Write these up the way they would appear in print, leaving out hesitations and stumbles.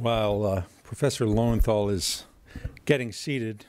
While Professor Lowenthal is getting seated,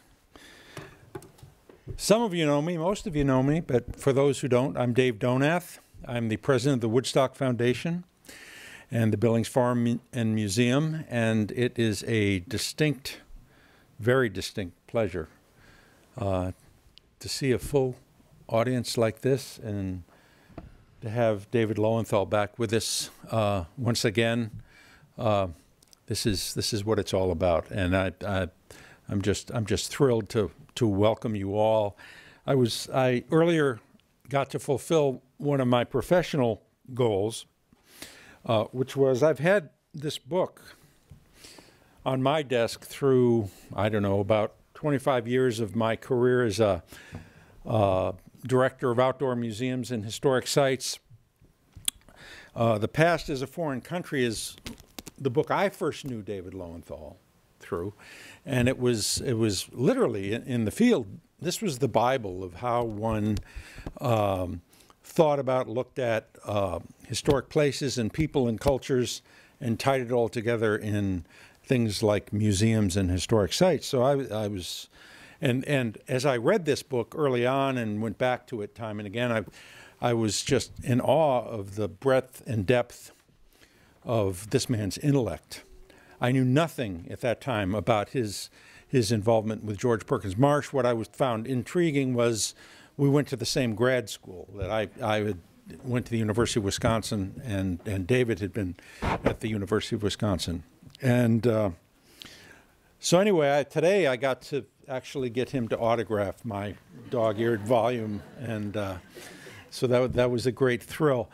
some of you know me, most of you know me, but for those who don't, I'm Dave Donath. I'm the president of the Woodstock Foundation and the Billings Farm and Museum, and it is a distinct, very distinct pleasure to see a full audience like this and to have David Lowenthal back with us once again. This is what it's all about, and I'm just thrilled to welcome you all. I earlier got to fulfill one of my professional goals, which was I've had this book on my desk through, I don't know, about 25 years of my career as a director of outdoor museums and historic sites. The Past is a Foreign Country is the book I first knew David Lowenthal through, and it was literally in the field. This was the Bible of how one thought about, looked at historic places and people and cultures, and tied it all together in things like museums and historic sites. So I was, and as I read this book early on and went back to it time and again, I was just in awe of the breadth and depth of this man's intellect. I knew nothing at that time about his involvement with George Perkins Marsh. What I found intriguing was we went to the same grad school. That I went to the University of Wisconsin, and David had been at the University of Wisconsin. And so anyway, today I got to actually get him to autograph my dog-eared volume, and so that was a great thrill.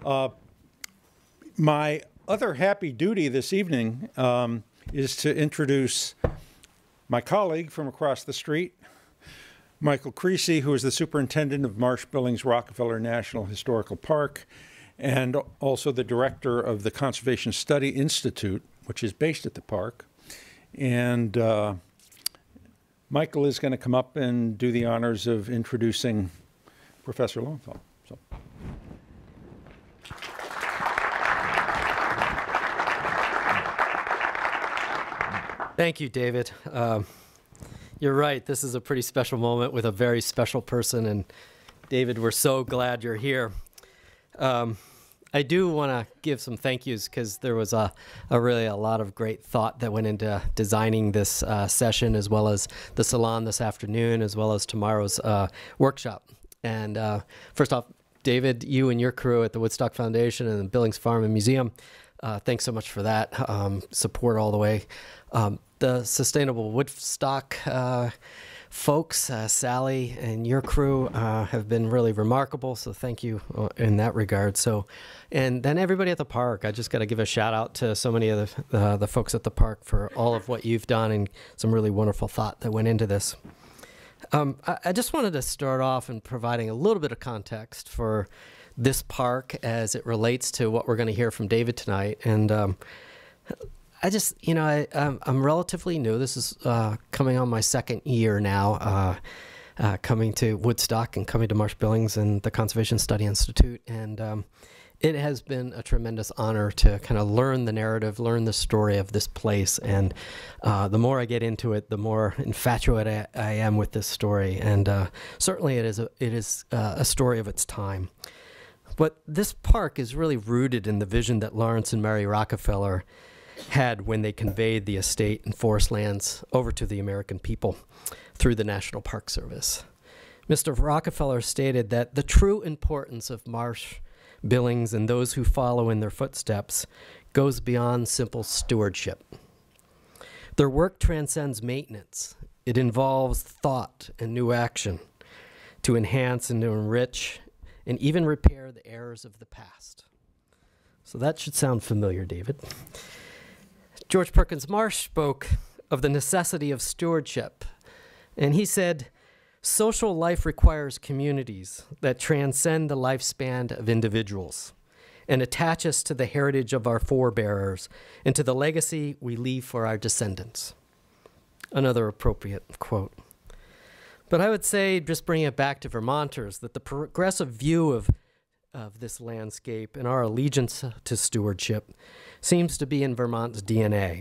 My other happy duty this evening is to introduce my colleague from across the street, Michael Creasy, who is the superintendent of Marsh-Billings-Rockefeller National Historical Park, and also the director of the Conservation Study Institute, which is based at the park. And Michael is going to come up and do the honors of introducing Professor Lowenthal. So. Thank you, David. You're right. This is a pretty special moment with a very special person. And David, we're so glad you're here. I do want to give some thank yous because there was really a lot of great thought that went into designing this session, as well as the salon this afternoon, as well as tomorrow's workshop. And first off, David, you and your crew at the Woodstock Foundation and the Billings Farm and Museum, thanks so much for that support all the way. The Sustainable Woodstock folks, Sally and your crew, have been really remarkable, so thank you in that regard. So, and then everybody at the park, I just got to give a shout out to so many of the folks at the park for all of what you've done and some really wonderful thought that went into this. I just wanted to start off in providing a little bit of context for this park as it relates to what we're going to hear from David tonight. And I just, I'm relatively new. This is coming on my second year now, coming to Woodstock and coming to Marsh-Billings and the Conservation Study Institute. And it has been a tremendous honor to kind of learn the narrative, learn the story of this place. And the more I get into it, the more infatuated I am with this story. And certainly it is a story of its time. But this park is really rooted in the vision that Lawrence and Mary Rockefeller had when they conveyed the estate and forest lands over to the American people through the National Park Service. Mr. Rockefeller stated that the true importance of Marsh-Billings and those who follow in their footsteps goes beyond simple stewardship. Their work transcends maintenance. It involves thought and new action to enhance and to enrich and even repair the errors of the past. So that should sound familiar, David. George Perkins Marsh spoke of the necessity of stewardship, and he said, social life requires communities that transcend the lifespan of individuals and attach us to the heritage of our forebears and to the legacy we leave for our descendants. Another appropriate quote. But I would say, just bring it back to Vermonters, that the progressive view of this landscape and our allegiance to stewardship seems to be in Vermont's DNA.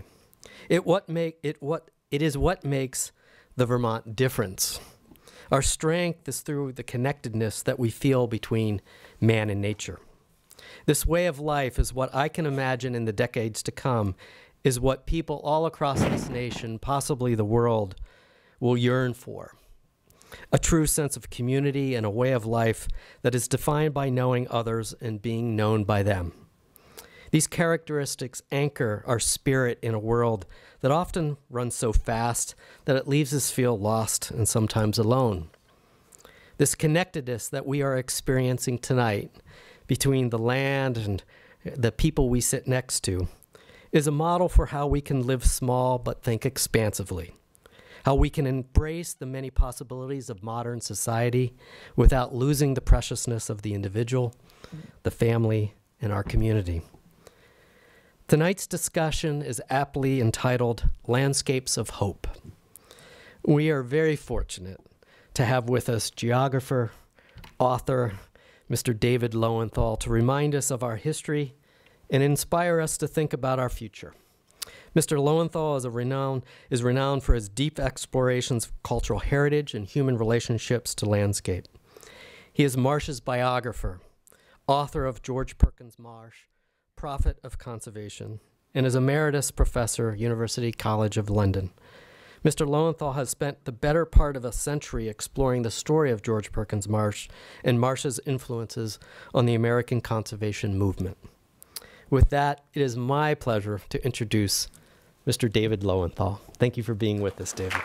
It is what makes the Vermont difference. Our strength is through the connectedness that we feel between man and nature. This way of life is what I can imagine in the decades to come is what people all across this nation, possibly the world, will yearn for. A true sense of community and a way of life that is defined by knowing others and being known by them. These characteristics anchor our spirit in a world that often runs so fast that it leaves us feel lost and sometimes alone. This connectedness that we are experiencing tonight between the land and the people we sit next to is a model for how we can live small but think expansively, how we can embrace the many possibilities of modern society without losing the preciousness of the individual, the family, and our community. Tonight's discussion is aptly entitled Landscapes of Hope. We are very fortunate to have with us geographer, author, Mr. David Lowenthal, to remind us of our history and inspire us to think about our future. Mr. Lowenthal is renowned for his deep explorations of cultural heritage and human relationships to landscape. He is Marsh's biographer, author of George Perkins Marsh, Prophet of Conservation, and is Emeritus Professor, University College of London. Mr. Lowenthal has spent the better part of a century exploring the story of George Perkins Marsh and Marsh's influences on the American conservation movement. With that, it is my pleasure to introduce Mr. David Lowenthal. Thank you for being with us, David.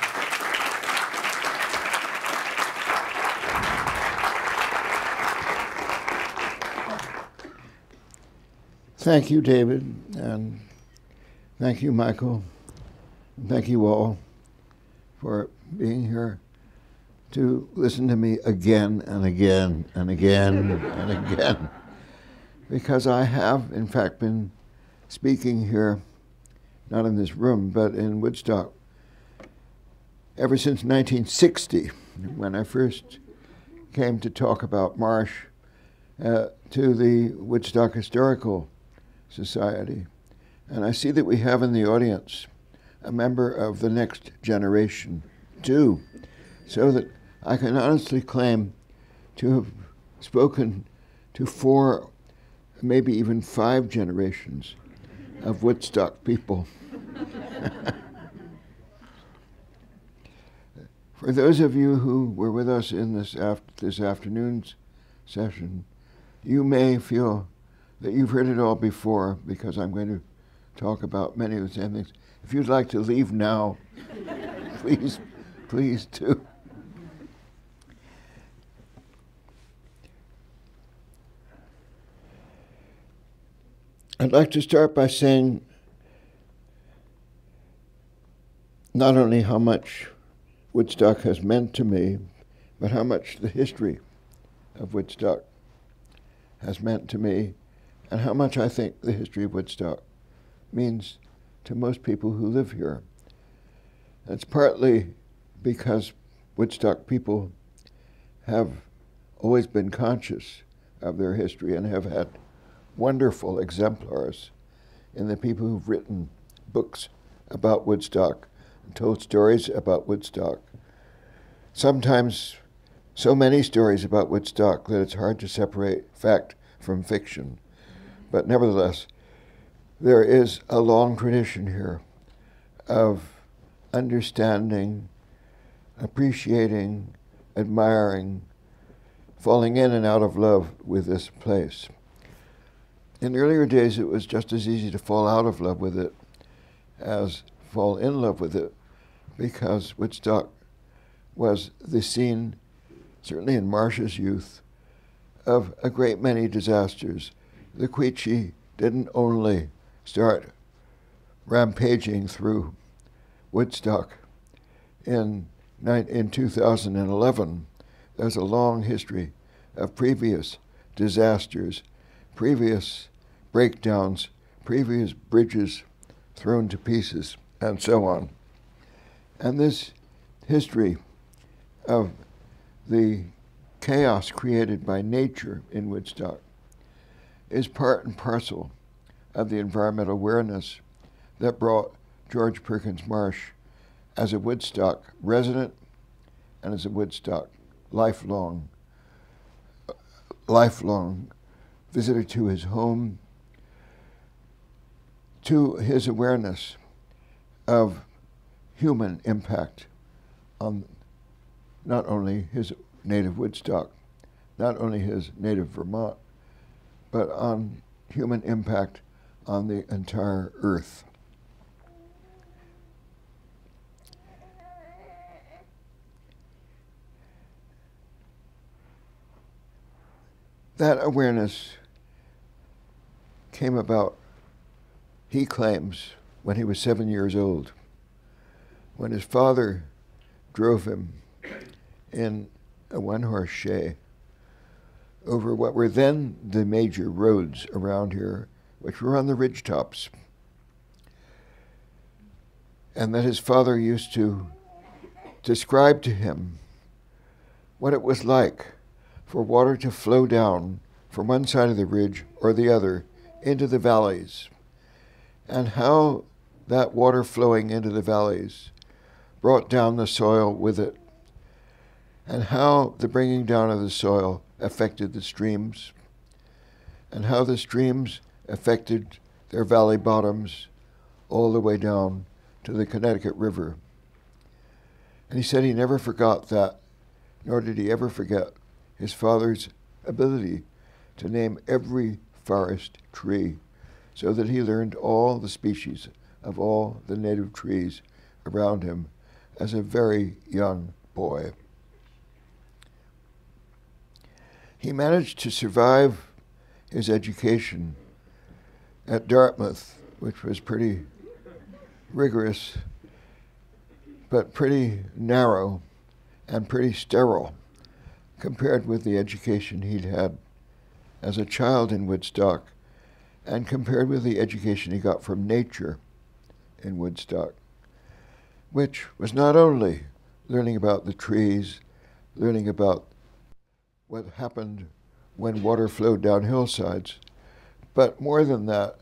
Thank you, David, and thank you, Michael, and thank you all for being here to listen to me again and again and again and again, because I have, in fact, been speaking here, not in this room, but in Woodstock, ever since 1960, when I first came to talk about Marsh to the Woodstock Historical Society. And I see that we have in the audience a member of the next generation, too, so that I can honestly claim to have spoken to 4, maybe even 5 generations of Woodstock people. For those of you who were with us in this afternoon's session, you may feel that you've heard it all before, because I'm going to talk about many of the same things. If you'd like to leave now, please do. I'd like to start by saying not only how much Woodstock has meant to me, but how much the history of Woodstock has meant to me, and how much I think the history of Woodstock means to most people who live here. It's partly because Woodstock people have always been conscious of their history and have had wonderful exemplars in the people who've written books about Woodstock and told stories about Woodstock. Sometimes so many stories about Woodstock that it's hard to separate fact from fiction. But nevertheless, there is a long tradition here of understanding, appreciating, admiring, falling in and out of love with this place. In earlier days, it was just as easy to fall out of love with it as fall in love with it, because Woodstock was the scene, certainly in Marsh's youth, of a great many disasters. The Quechee didn't only start rampaging through Woodstock in 2011. There's a long history of previous disasters, previous breakdowns, previous bridges thrown to pieces, and so on. And this history of the chaos created by nature in Woodstock is part and parcel of the environmental awareness that brought George Perkins Marsh as a Woodstock resident and as a Woodstock lifelong visitor to his home, to his awareness of human impact on not only his native Woodstock, not only his native Vermont, but on human impact on the entire earth. That awareness came about, he claims, when he was 7 years old, when his father drove him in a one-horse shay over what were then the major roads around here, which were on the ridgetops, and that his father used to describe to him what it was like for water to flow down from one side of the ridge or the other into the valleys, and how that water flowing into the valleys brought down the soil with it, and how the bringing down of the soil affected the streams, and how the streams affected their valley bottoms all the way down to the Connecticut River. And he said he never forgot that, nor did he ever forget his father's ability to name every forest tree, so that he learned all the species of all the native trees around him as a very young boy. He managed to survive his education at Dartmouth, which was pretty rigorous, but pretty narrow and pretty sterile compared with the education he'd had as a child in Woodstock and compared with the education he got from nature in Woodstock, which was not only learning about the trees, learning about what happened when water flowed down hillsides, but more than that,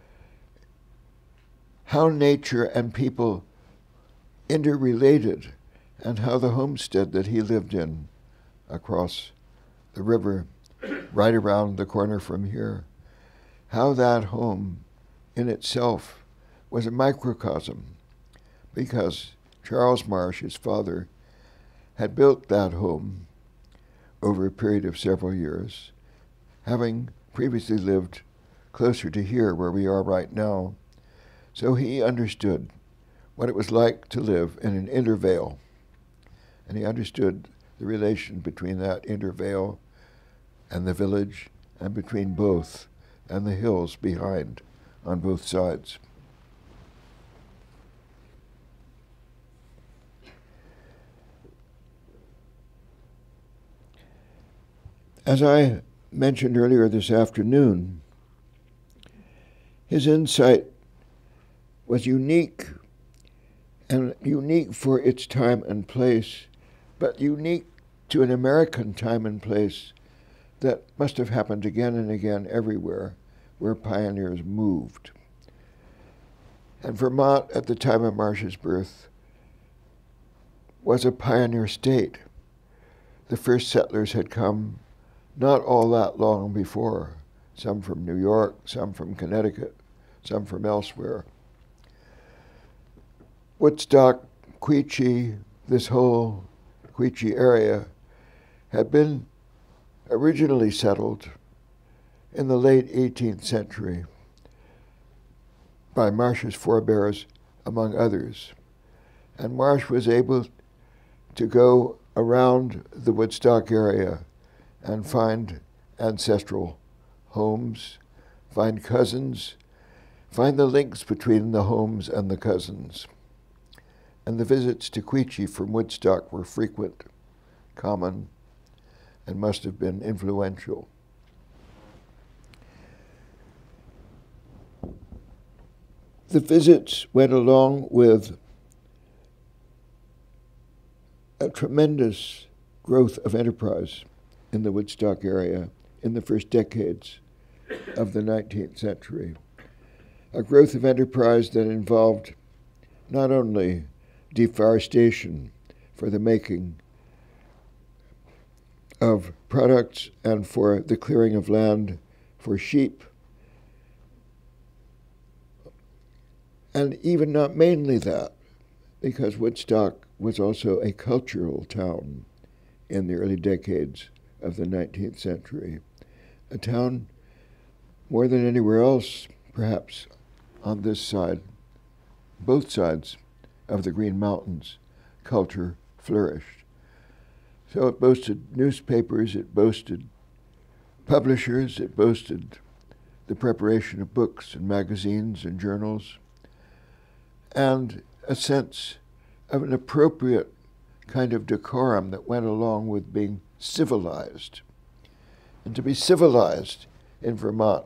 how nature and people interrelated, and how the homestead that he lived in across the river, right around the corner from here, how that home in itself was a microcosm, because Charles Marsh, his father, had built that home over a period of several years, having previously lived closer to here where we are right now. So he understood what it was like to live in an intervale, and he understood the relation between that intervale and the village, and between both and the hills behind on both sides. As I mentioned earlier this afternoon, his insight was unique, and unique for its time and place, but unique to an American time and place that must have happened again and again everywhere where pioneers moved. And Vermont, at the time of Marsh's birth, was a pioneer state. The first settlers had come not all that long before, some from New York, some from Connecticut, some from elsewhere. Woodstock, Quechee, this whole Quechee area had been originally settled in the late 18th century by Marsh's forebears, among others. And Marsh was able to go around the Woodstock area and find ancestral homes, find cousins, find the links between the homes and the cousins. And the visits to Quechee from Woodstock were frequent, common, and must have been influential. The visits went along with a tremendous growth of enterprise in the Woodstock area in the first decades of the 19th century. A growth of enterprise that involved not only deforestation for the making of products and for the clearing of land for sheep, and even not mainly that, because Woodstock was also a cultural town in the early decades of the 19th century, a town more than anywhere else, perhaps, on this side, both sides of the Green Mountains, culture flourished. So it boasted newspapers, it boasted publishers, it boasted the preparation of books and magazines and journals, and a sense of an appropriate kind of decorum that went along with being civilized. And to be civilized in Vermont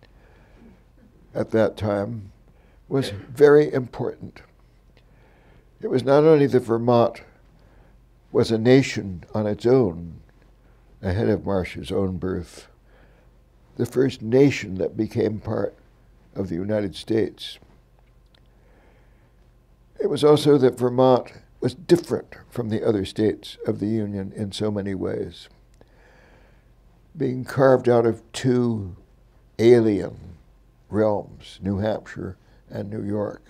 at that time was very important. It was not only that Vermont was a nation on its own, ahead of Marsh's own birth, the first nation that became part of the United States. It was also that Vermont was different from the other states of the Union in so many ways, being carved out of two alien realms, New Hampshire and New York,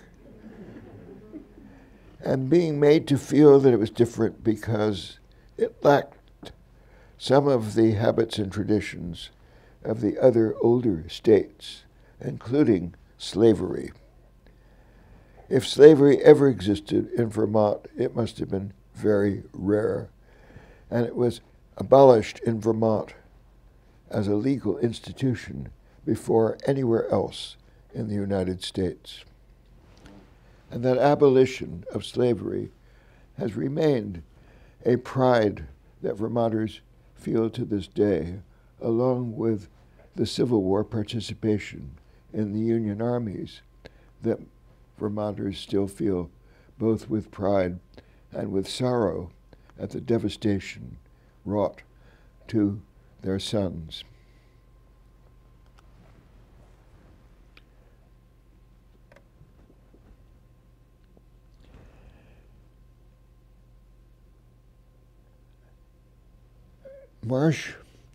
and being made to feel that it was different because it lacked some of the habits and traditions of the other older states, including slavery. If slavery ever existed in Vermont, it must have been very rare, and it was abolished in Vermont as a legal institution before anywhere else in the United States. And that abolition of slavery has remained a pride that Vermonters feel to this day, along with the Civil War participation in the Union armies that Vermonters still feel both with pride and with sorrow at the devastation wrought to their sons. Marsh,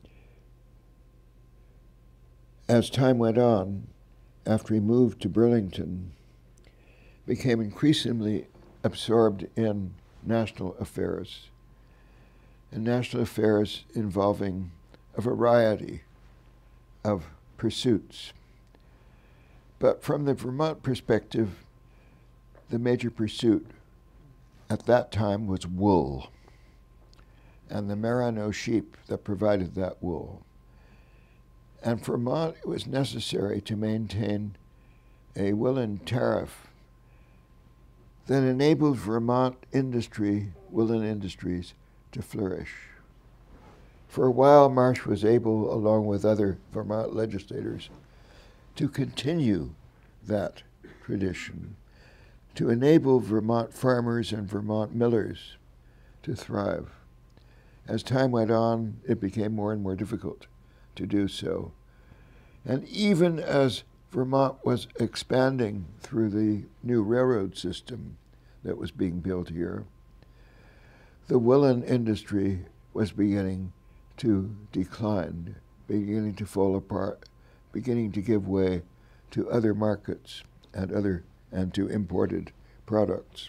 as time went on, after he moved to Burlington, became increasingly absorbed in national affairs, and national affairs involving a variety of pursuits. But from the Vermont perspective, the major pursuit at that time was wool, and the merino sheep that provided that wool. And for Vermont, it was necessary to maintain a woolen tariff that enabled Vermont industry, woolen industries, to flourish. For a while, Marsh was able, along with other Vermont legislators, to continue that tradition, to enable Vermont farmers and Vermont millers to thrive. As time went on, it became more and more difficult to do so. And even as Vermont was expanding through the new railroad system that was being built here, the woolen industry was beginning to decline, beginning to fall apart, beginning to give way to other markets and to imported products.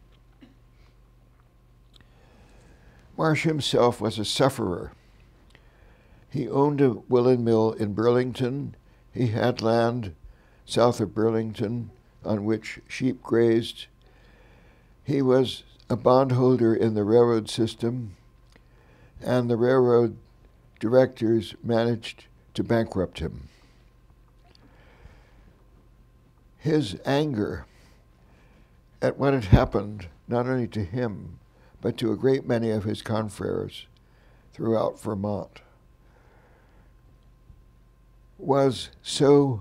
Marsh himself was a sufferer. He owned a woolen mill in Burlington. He had land south of Burlington on which sheep grazed. He was a bondholder in the railroad system, and the railroad directors managed to bankrupt him. His anger at what had happened, not only to him, but to a great many of his confreres throughout Vermont, was so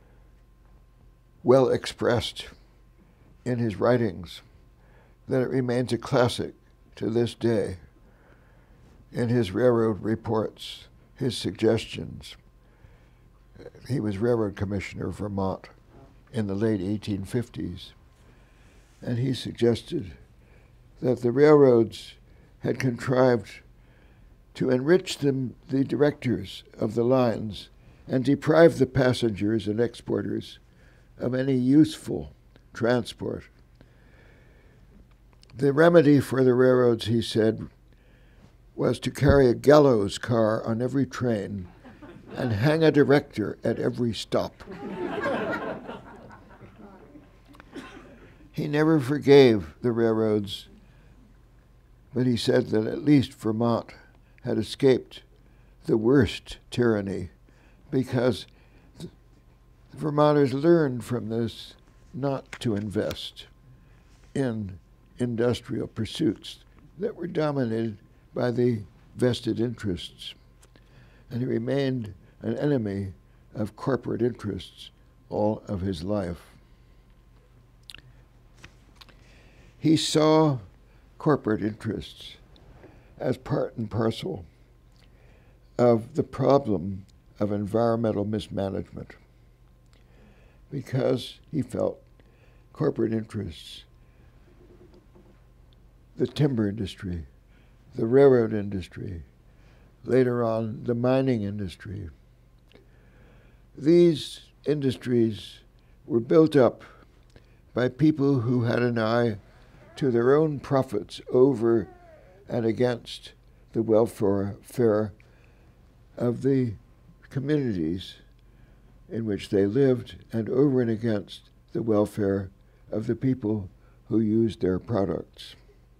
well expressed in his writings that it remains a classic to this day. In his railroad reports, his suggestions. He was railroad commissioner of Vermont in the late 1850s. and he suggested that the railroads had contrived to enrich the directors of the lines and deprive the passengers and exporters of any useful transport. The remedy for the railroads, he said, was to carry a gallows car on every train and hang a director at every stop. He never forgave the railroads, but he said that at least Vermont had escaped the worst tyranny because the Vermonters learned from this not to invest in industrial pursuits that were dominated by the vested interests. And he remained an enemy of corporate interests all of his life. He saw corporate interests as part and parcel of the problem of environmental mismanagement because he felt corporate interests, the timber industry, the railroad industry, later on the mining industry. These industries were built up by people who had an eye to their own profits over and against the welfare of the communities in which they lived and over and against the welfare of the people who used their products.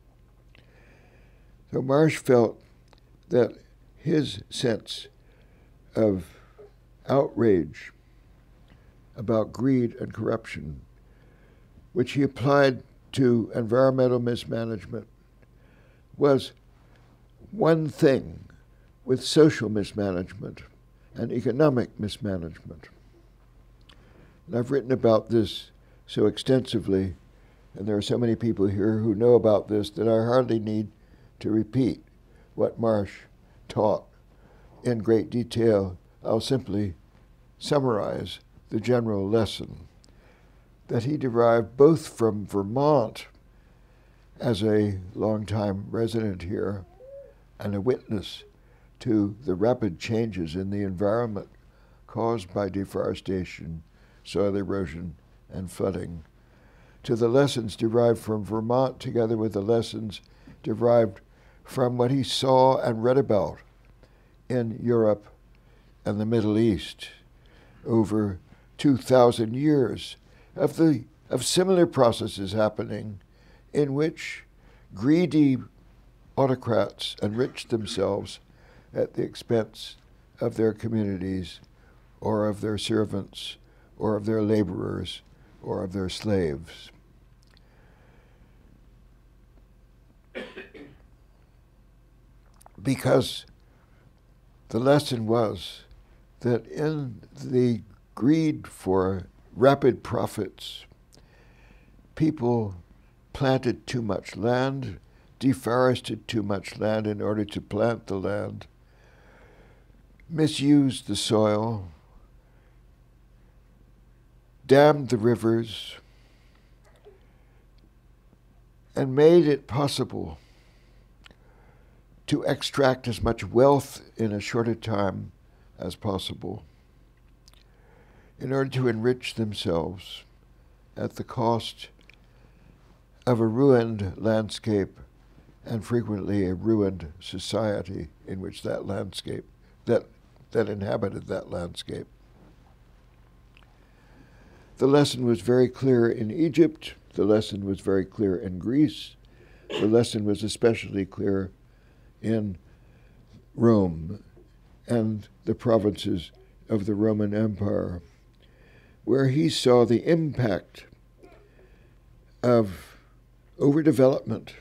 So Marsh felt that his sense of outrage about greed and corruption, which he applied to environmental mismanagement, was one thing with social mismanagement and economic mismanagement. And I've written about this so extensively, and there are so many people here who know about this that I hardly need to repeat what Marsh taught in great detail. I'll simply summarize the general lesson that he derived both from Vermont as a longtime resident here and a witness to the rapid changes in the environment caused by deforestation, soil erosion, and flooding, to the lessons derived from Vermont together with the lessons derived from what he saw and read about in Europe and the Middle East over 2,000 years of similar processes happening in which greedy autocrats enriched themselves at the expense of their communities or of their servants or of their laborers or of their slaves. Because the lesson was that in the greed for rapid profits, people planted too much land, deforested too much land in order to plant the land, misused the soil, dammed the rivers, and made it possible to extract as much wealth in a shorter time as possible in order to enrich themselves at the cost of a ruined landscape and frequently a ruined society in which that landscape, that inhabited that landscape. The lesson was very clear in Egypt. The lesson was very clear in Greece. The lesson was especially clear in Rome and the provinces of the Roman Empire, where he saw the impact of overdevelopment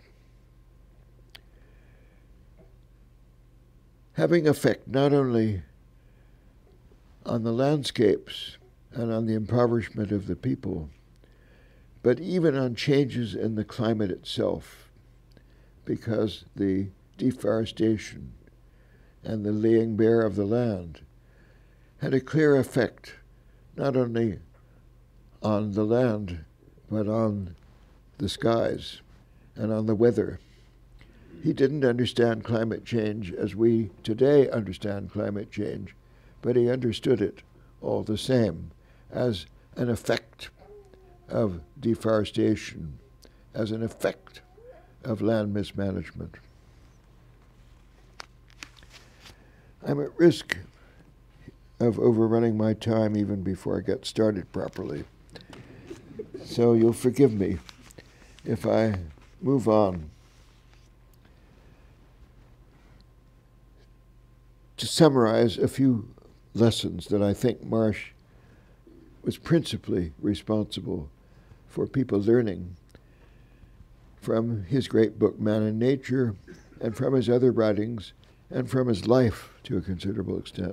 having effect not only on the landscapes and on the impoverishment of the people, but even on changes in the climate itself, because the deforestation and the laying bare of the land had a clear effect not only on the land, but on the skies and on the weather. He didn't understand climate change as we today understand climate change, but he understood it all the same as an effect of deforestation, as an effect of land mismanagement. I'm at risk of overrunning my time even before I get started properly. So you'll forgive me if I move on. To summarize a few lessons that I think Marsh was principally responsible for people learning from his great book, Man and Nature, and from his other writings, and from his life to a considerable extent.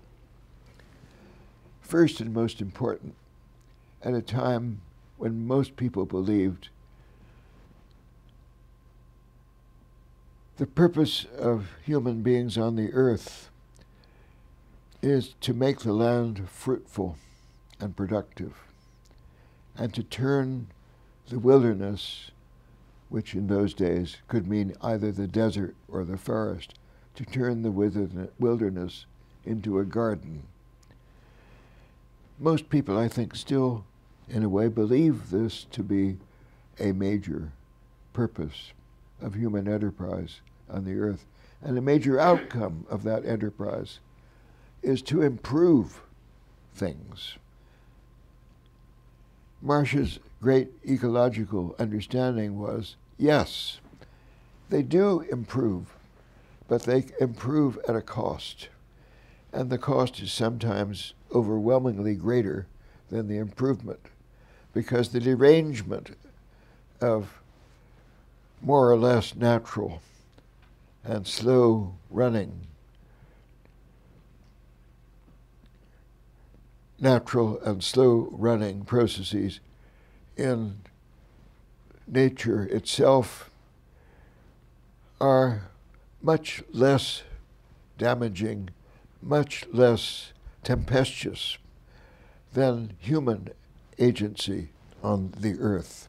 First and most important, at a time when most people believed the purpose of human beings on the earth is to make the land fruitful and productive, and to turn the wilderness, which in those days could mean either the desert or the forest, to turn the wilderness into a garden. Most people, I think, still, in a way, believe this to be a major purpose of human enterprise on the earth. And a major outcome of that enterprise is to improve things. Marsh's great ecological understanding was, yes, they do improve, but they improve at a cost. And the cost is sometimes overwhelmingly greater than the improvement, because the derangement of more or less natural and slow running, processes in nature itself are much less damaging, much less tempestuous than human agency on the earth.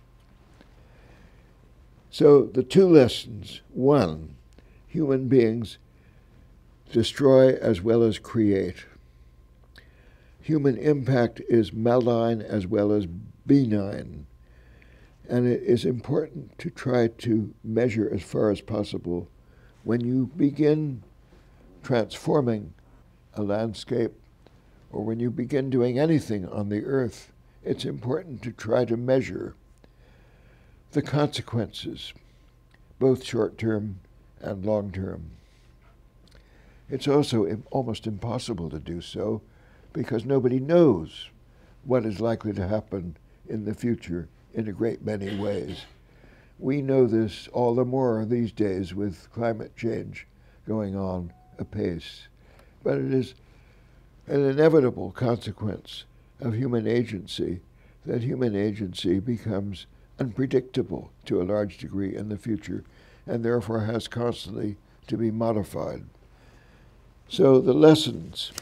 So the two lessons: one, human beings destroy as well as create. Human impact is malign as well as benign, and it is important to try to measure as far as possible when you begin transforming a landscape, or when you begin doing anything on the earth. It's important to try to measure the consequences, both short-term and long-term. It's also almost impossible to do so because nobody knows what is likely to happen in the future in a great many ways. We know this all the more these days with climate change going on apace. But it is an inevitable consequence of human agency that human agency becomes unpredictable to a large degree in the future, and therefore has constantly to be modified. So the lessons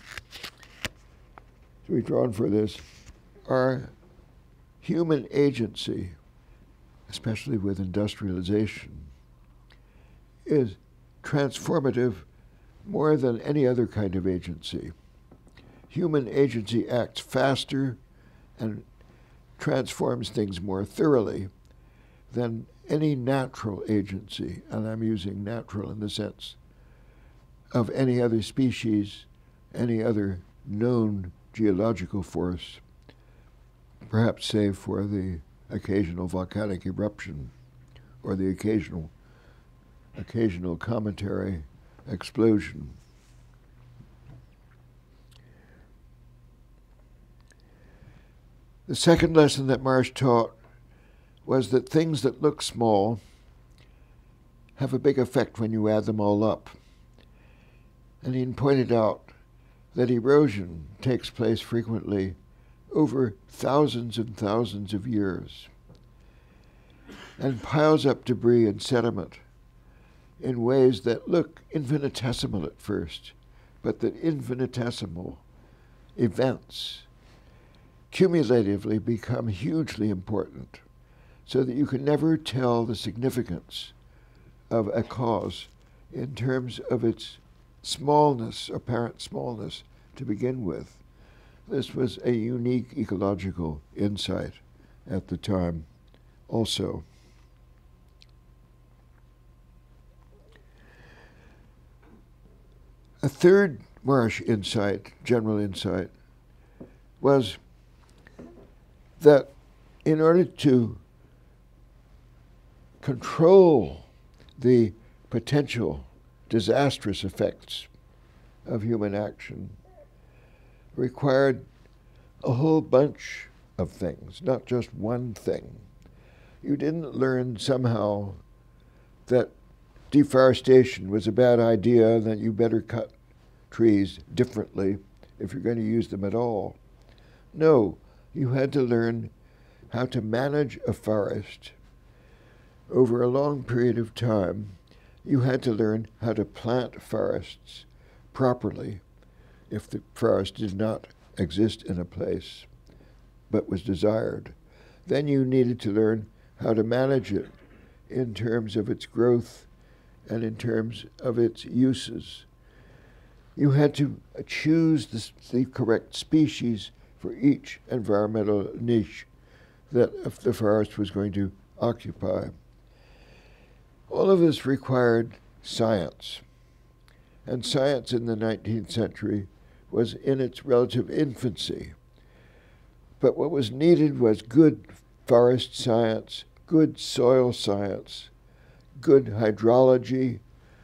to be drawn for this are human agency, especially with industrialization, is transformative more than any other kind of agency. Human agency acts faster and transforms things more thoroughly than any natural agency, and I'm using natural in the sense of any other species, any other known geological force, perhaps save for the occasional volcanic eruption or the occasional cometary explosion. The second lesson that Marsh taught was that things that look small have a big effect when you add them all up. And he pointed out that erosion takes place frequently over thousands and thousands of years and piles up debris and sediment in ways that look infinitesimal at first, but that infinitesimal events cumulatively become hugely important. so that you can never tell the significance of a cause in terms of its smallness, apparent smallness, to begin with. This was a unique ecological insight at the time also. A third Marsh insight, general insight, was that in order to control the potential disastrous effects of human action required a whole bunch of things, not just one thing. You didn't learn somehow that deforestation was a bad idea, that you better cut trees differently if you're going to use them at all. No, you had to learn how to manage a forest over a long period of time. You had to learn how to plant forests properly if the forest did not exist in a place but was desired. Then you needed to learn how to manage it in terms of its growth and in terms of its uses. You had to choose the correct species for each environmental niche that the forest was going to occupy. All of this required science, and science in the 19th century was in its relative infancy. But what was needed was good forest science, good soil science, good hydrology,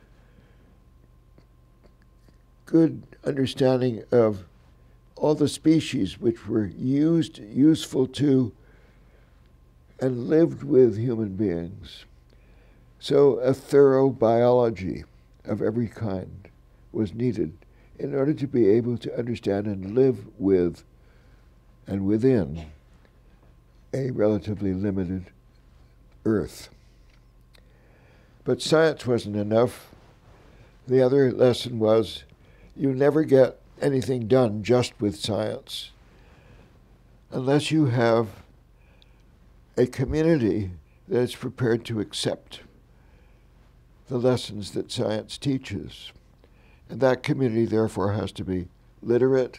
good understanding of all the species which were useful to, and lived with human beings. So a thorough biology of every kind was needed in order to be able to understand and live with and within a relatively limited Earth. But science wasn't enough. The other lesson was you never get anything done just with science unless you have a community that is prepared to accept the lessons that science teaches. And that community, therefore, has to be literate,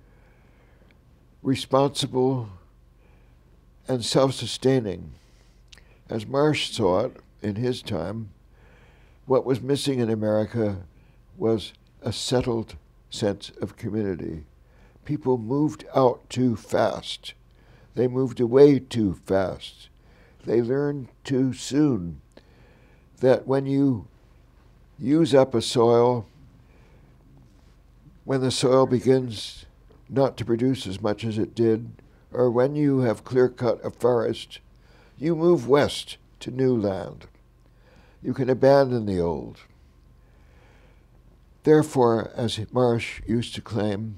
responsible, and self-sustaining. As Marsh saw it in his time, what was missing in America was a settled sense of community. People moved out too fast. They moved away too fast. They learned too soon that when you use up a soil, when the soil begins not to produce as much as it did, or when you have clear-cut a forest, you move west to new land. You can abandon the old. Therefore, as Marsh used to claim,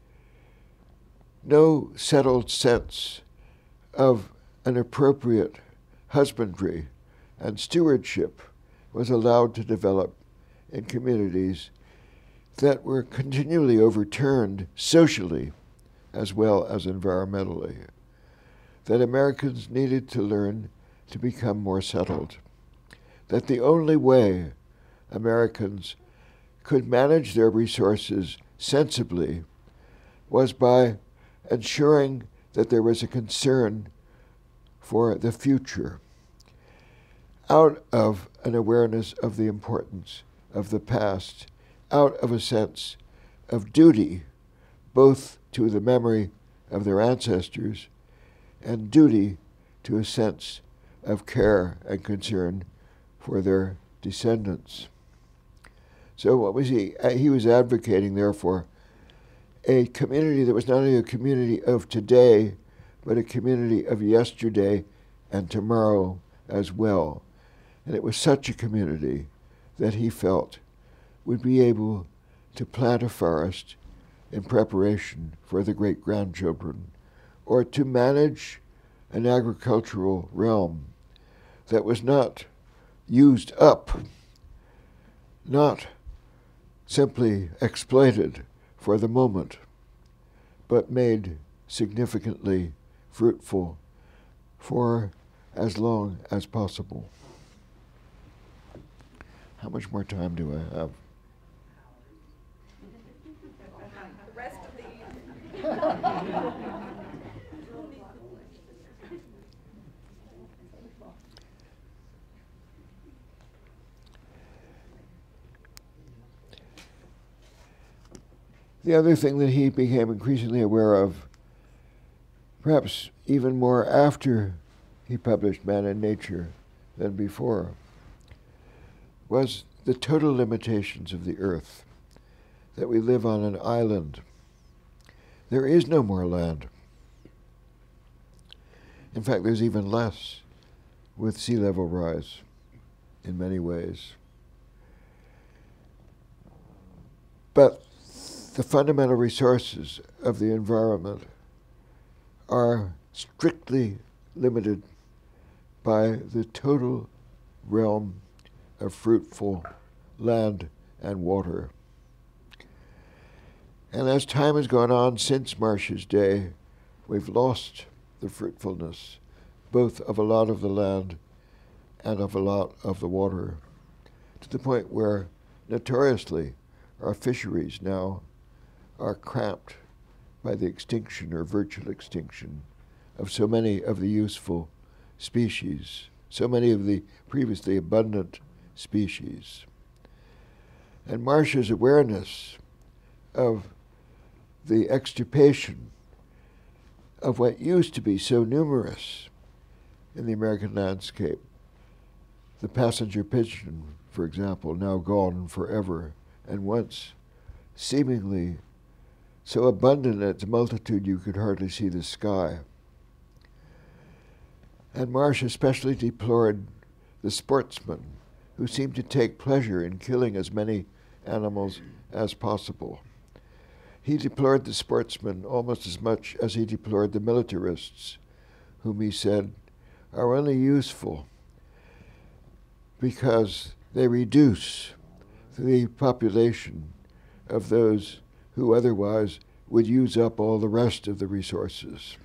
no settled sense of an appropriate husbandry and stewardship was allowed to develop in communities that were continually overturned socially as well as environmentally, that Americans needed to learn to become more settled, that the only way Americans could manage their resources sensibly was by ensuring that there was a concern for the future, out of an awareness of the importance of the past, out of a sense of duty, both to the memory of their ancestors and duty to a sense of care and concern for their descendants. So what was he? He was advocating, therefore, a community that was not only a community of today, but a community of yesterday and tomorrow as well. And it was such a community that he felt would be able to plant a forest in preparation for the great-grandchildren, or to manage an agricultural realm that was not used up, not simply exploited for the moment, but made significantly fruitful for as long as possible. How much more time do I have? The rest of the evening. The other thing that he became increasingly aware of, perhaps even more after he published Man and Nature than before, was the total limitations of the earth, that we live on an island. There is no more land. In fact, there's even less with sea level rise in many ways. But the fundamental resources of the environment are strictly limited by the total realm of fruitful land and water. And as time has gone on since Marsh's day, we've lost the fruitfulness, both of a lot of the land and of a lot of the water, to the point where, notoriously, our fisheries now are cramped by the extinction or virtual extinction of so many of the useful species, so many of the previously abundant species. And Marsh's awareness of the extirpation of what used to be so numerous in the American landscape, the passenger pigeon, for example, now gone forever, and once seemingly so abundant in its multitude you could hardly see the sky. And Marsh especially deplored the sportsmen who seemed to take pleasure in killing as many animals as possible. He deplored the sportsmen almost as much as he deplored the militarists, whom he said are only useful because they reduce the population of those who otherwise would use up all the rest of the resources.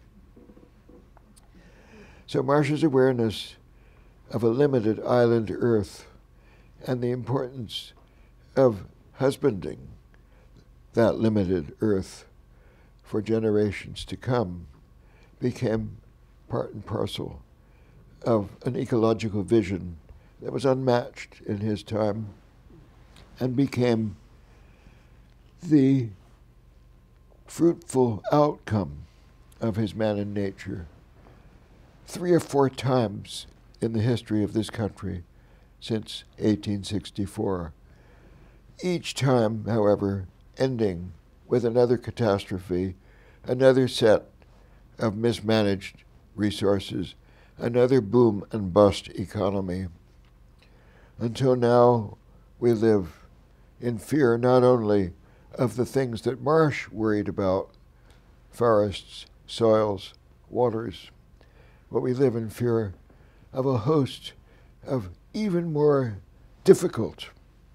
So Marsh's awareness of a limited island Earth and the importance of husbanding that limited Earth for generations to come became part and parcel of an ecological vision that was unmatched in his time and became the fruitful outcome of his Man and Nature 3 or 4 times in the history of this country since 1864. Each time, however, ending with another catastrophe, another set of mismanaged resources, another boom and bust economy. Until now, we live in fear not only of the things that Marsh worried about, forests, soils, waters, but we live in fear of a host of even more difficult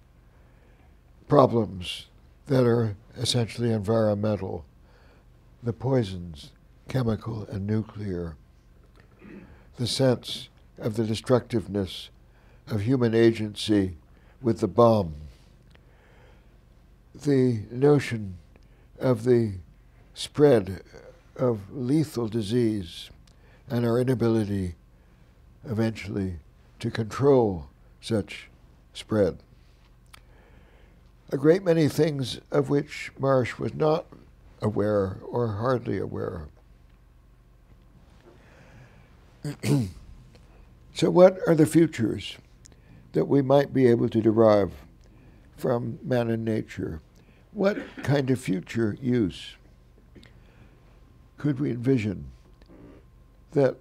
problems that are essentially environmental, the poisons, chemical and nuclear, the sense of the destructiveness of human agency with the bomb, the notion of the spread of lethal disease and our inability eventually to control such spread. A great many things of which Marsh was not aware or hardly aware. So what are the futures that we might be able to derive from Man and Nature? What kind of future use could we envision that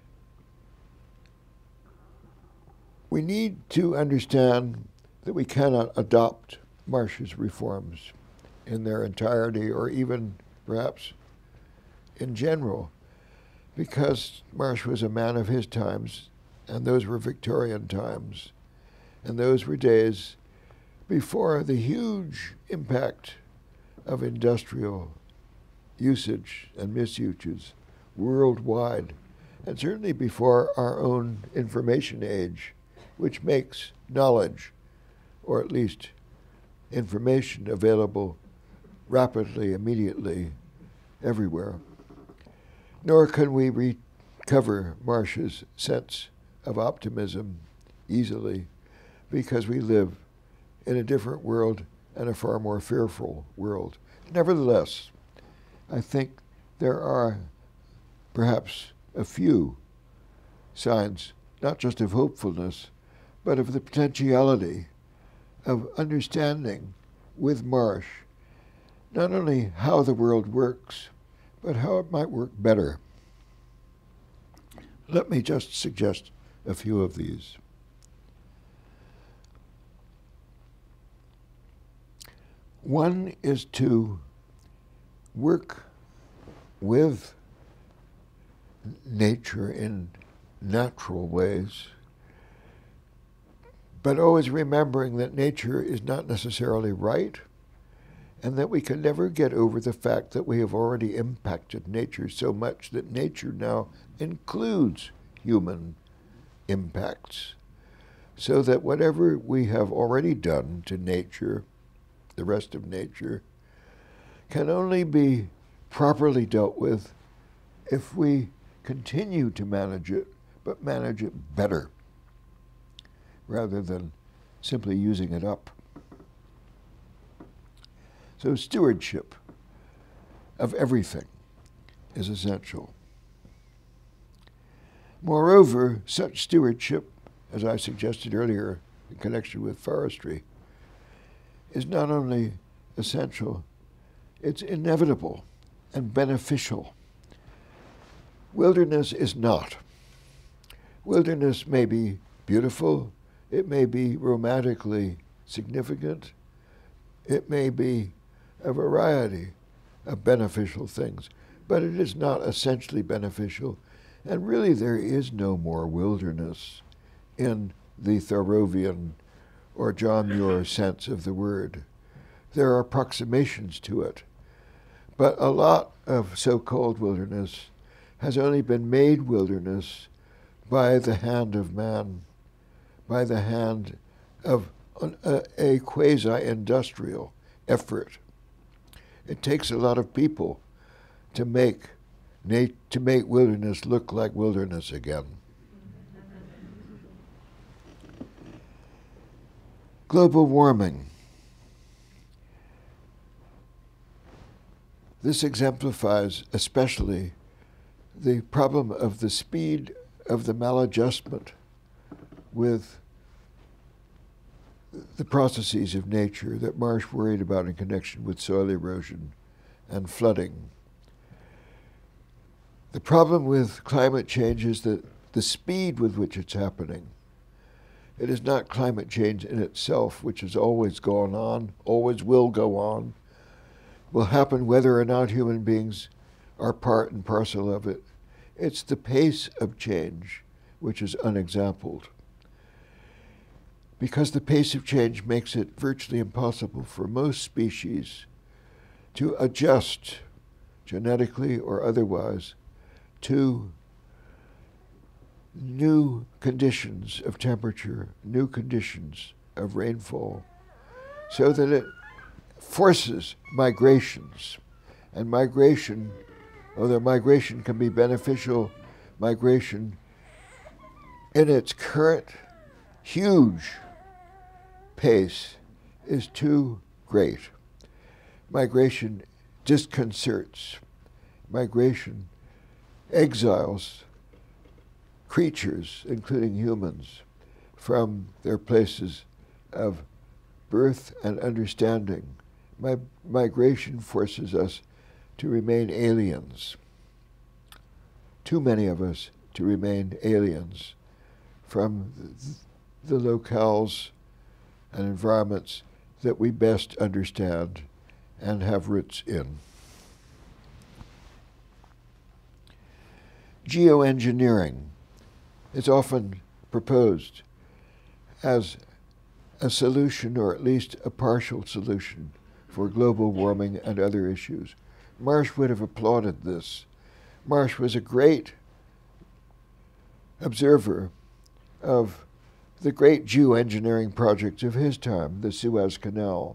we need to understand that we cannot adopt Marsh's reforms in their entirety or even perhaps in general, because Marsh was a man of his times, and those were Victorian times, and those were days before the huge impact of industrial usage and misuses worldwide and certainly before our own information age, which makes knowledge, or at least information, available rapidly, immediately, everywhere. Nor can we recover Marsh's sense of optimism easily, because we live in a different world and a far more fearful world. Nevertheless, I think there are perhaps a few signs, not just of hopefulness, but of the potentiality of understanding with Marsh not only how the world works, but how it might work better. Let me just suggest a few of these. One is to work with nature in natural ways, but always remembering that nature is not necessarily right, and that we can never get over the fact that we have already impacted nature so much that nature now includes human impacts, so that whatever we have already done to nature, the rest of nature, can only be properly dealt with if we continue to manage it, but manage it better, rather than simply using it up. So stewardship of everything is essential. Moreover, such stewardship, as I suggested earlier in connection with forestry, is not only essential, it's inevitable and beneficial. Wilderness is not. Wilderness may be beautiful, it may be romantically significant, it may be a variety of beneficial things, but it is not essentially beneficial, and really there is no more wilderness in the Thoreauvian or John Muir sense of the word. There are approximations to it, but a lot of so-called wilderness has only been made wilderness by the hand of man, by the hand of a quasi-industrial effort. It takes a lot of people to make wilderness look like wilderness again. Global warming. This exemplifies especially the problem of the speed of the maladjustment with the processes of nature that Marsh worried about in connection with soil erosion and flooding. The problem with climate change is that the speed with which it's happening. It is not climate change in itself, which has always gone on, always will go on, will happen whether or not human beings are part and parcel of it. It's the pace of change which is unexampled, because the pace of change makes it virtually impossible for most species to adjust, genetically or otherwise, to new conditions of temperature, new conditions of rainfall, so that it forces migrations. And migration, although migration can be beneficial, migration in its current huge pace is too great. Migration disconcerts. Migration exiles creatures, including humans, from their places of birth and understanding. Migration forces us to remain aliens. Too many of us to remain aliens from the locales and environments that we best understand and have roots in. Geoengineering is often proposed as a solution, or at least a partial solution, for global warming and other issues. Marsh would have applauded this. Marsh was a great observer of the great geoengineering projects of his time, the Suez Canal.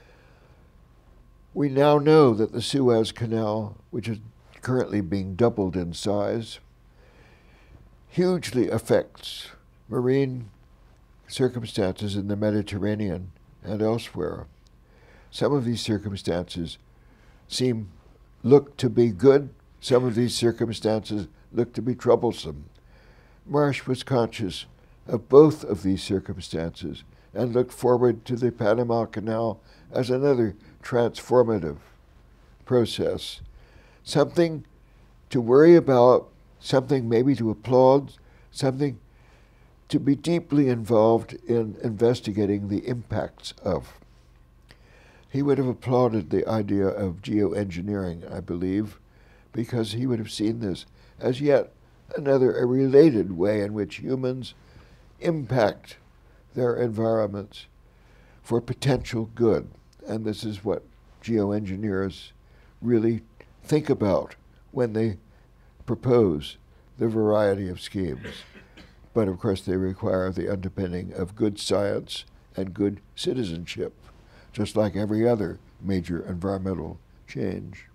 We now know that the Suez Canal, which is currently being doubled in size, hugely affects marine circumstances in the Mediterranean and elsewhere. Some of these circumstances look to be good, some of these circumstances look to be troublesome. Marsh was conscious of both of these circumstances and looked forward to the Panama Canal as another transformative process. Something to worry about, something maybe to applaud, something to be deeply involved in investigating the impacts of. He would have applauded the idea of geoengineering, I believe, because he would have seen this as yet another, a related way in which humans impact their environments for potential good. And this is what geoengineers really think about when they propose the variety of schemes. But of course they require the underpinning of good science and good citizenship, just like every other major environmental change.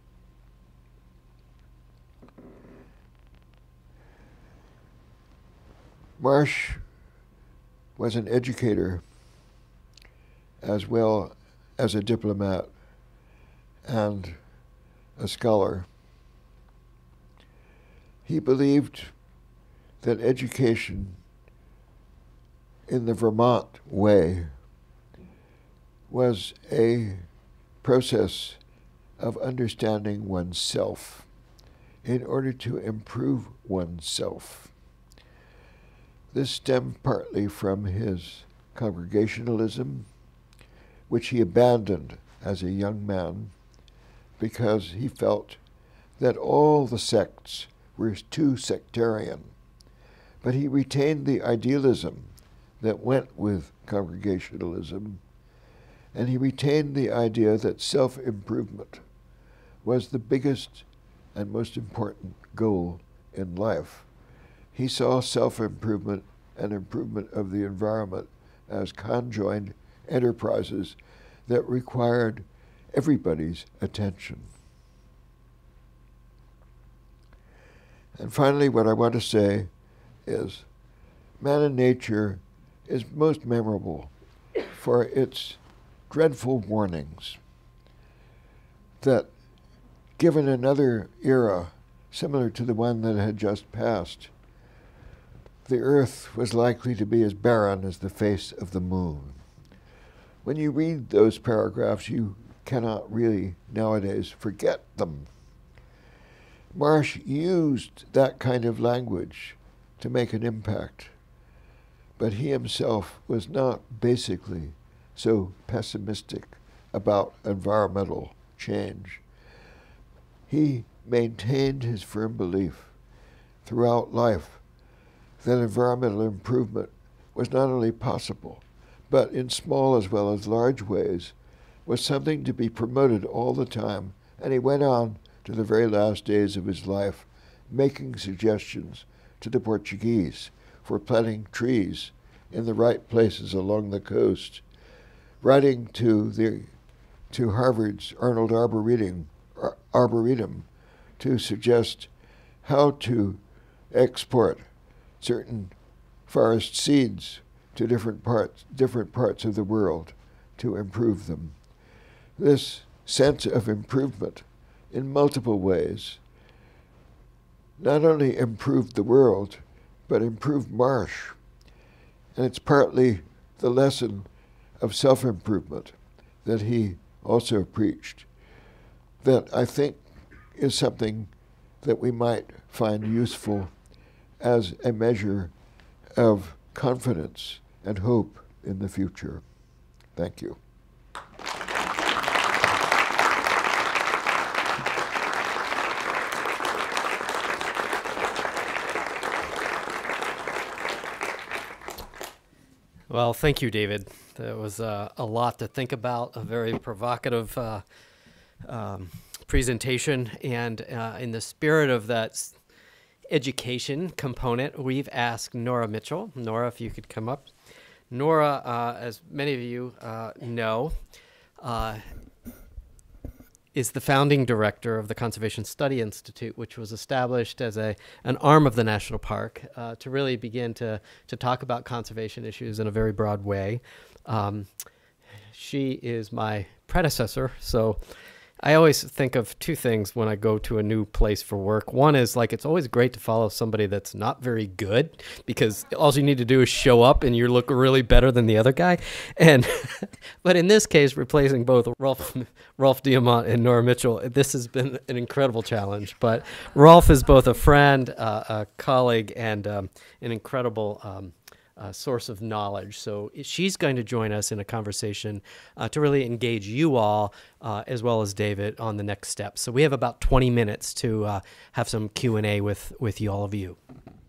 Marsh was an educator as well as a diplomat and a scholar. He believed that education in the Vermont way was a process of understanding oneself in order to improve oneself. This stemmed partly from his congregationalism, which he abandoned as a young man because he felt that all the sects were too sectarian. But he retained the idealism that went with congregationalism, and he retained the idea that self-improvement was the biggest and most important goal in life. He saw self-improvement and improvement of the environment as conjoined enterprises that required everybody's attention. And finally, what I want to say is Man and Nature is most memorable for its dreadful warnings that, given another era similar to the one that had just passed, the earth was likely to be as barren as the face of the moon. When you read those paragraphs, you cannot really nowadays forget them. Marsh used that kind of language to make an impact, but he himself was not basically so pessimistic about environmental change. He maintained his firm belief throughout life that environmental improvement was not only possible, but in small as well as large ways, was something to be promoted all the time. And he went on to the very last days of his life, making suggestions to the Portuguese for planting trees in the right places along the coast, writing to Harvard's Arnold Arboretum to suggest how to export certain forest seeds to different parts of the world to improve them. This sense of improvement in multiple ways not only improved the world, but improved Marsh. And it's partly the lesson of self-improvement that he also preached that I think is something that we might find useful as a measure of confidence and hope in the future. Thank you. Well, thank you, David. That was a lot to think about, a very provocative presentation. And in the spirit of that education component, we've asked Nora Mitchell. Nora, if you could come up. Nora, as many of you know, is the founding director of the Conservation Study Institute, which was established as an arm of the National Park to really begin to talk about conservation issues in a very broad way. She is my predecessor, so I always think of two things when I go to a new place for work. One is, like, it's always great to follow somebody that's not very good, because all you need to do is show up and you look really better than the other guy. And but in this case, replacing both Rolf Diamant and Nora Mitchell, this has been an incredible challenge. But Rolf is both a friend, a colleague, and an incredible source of knowledge. So she's going to join us in a conversation to really engage you all, as well as David, on the next steps. So we have about 20 minutes to have some Q&A with all of you.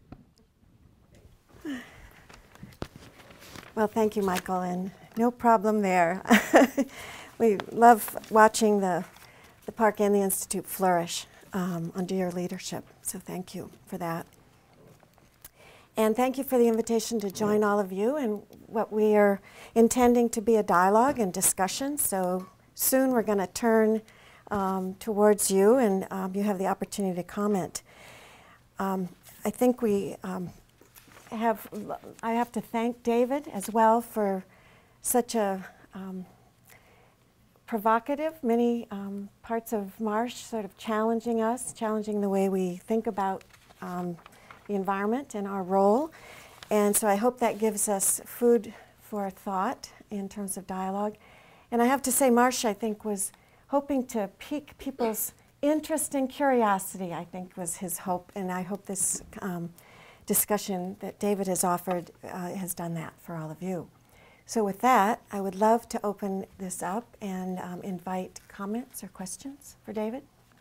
Well, thank you, Michael, and no problem there. We love watching the park and the Institute flourish under your leadership, so thank you for that. And thank you for the invitation to join all of you in what we are intending to be a dialogue and discussion. So soon we're going to turn towards you, and you have the opportunity to comment. I think I have to thank David as well for such a provocative, many parts of Marsh sort of challenging us, challenging the way we think about the environment and our role. And so I hope that gives us food for thought in terms of dialogue. And I have to say, Marsh, I think, was hoping to pique people's interest and curiosity, I think was his hope. And I hope this discussion that David has offered has done that for all of you. So with that, I would love to open this up and invite comments or questions for David.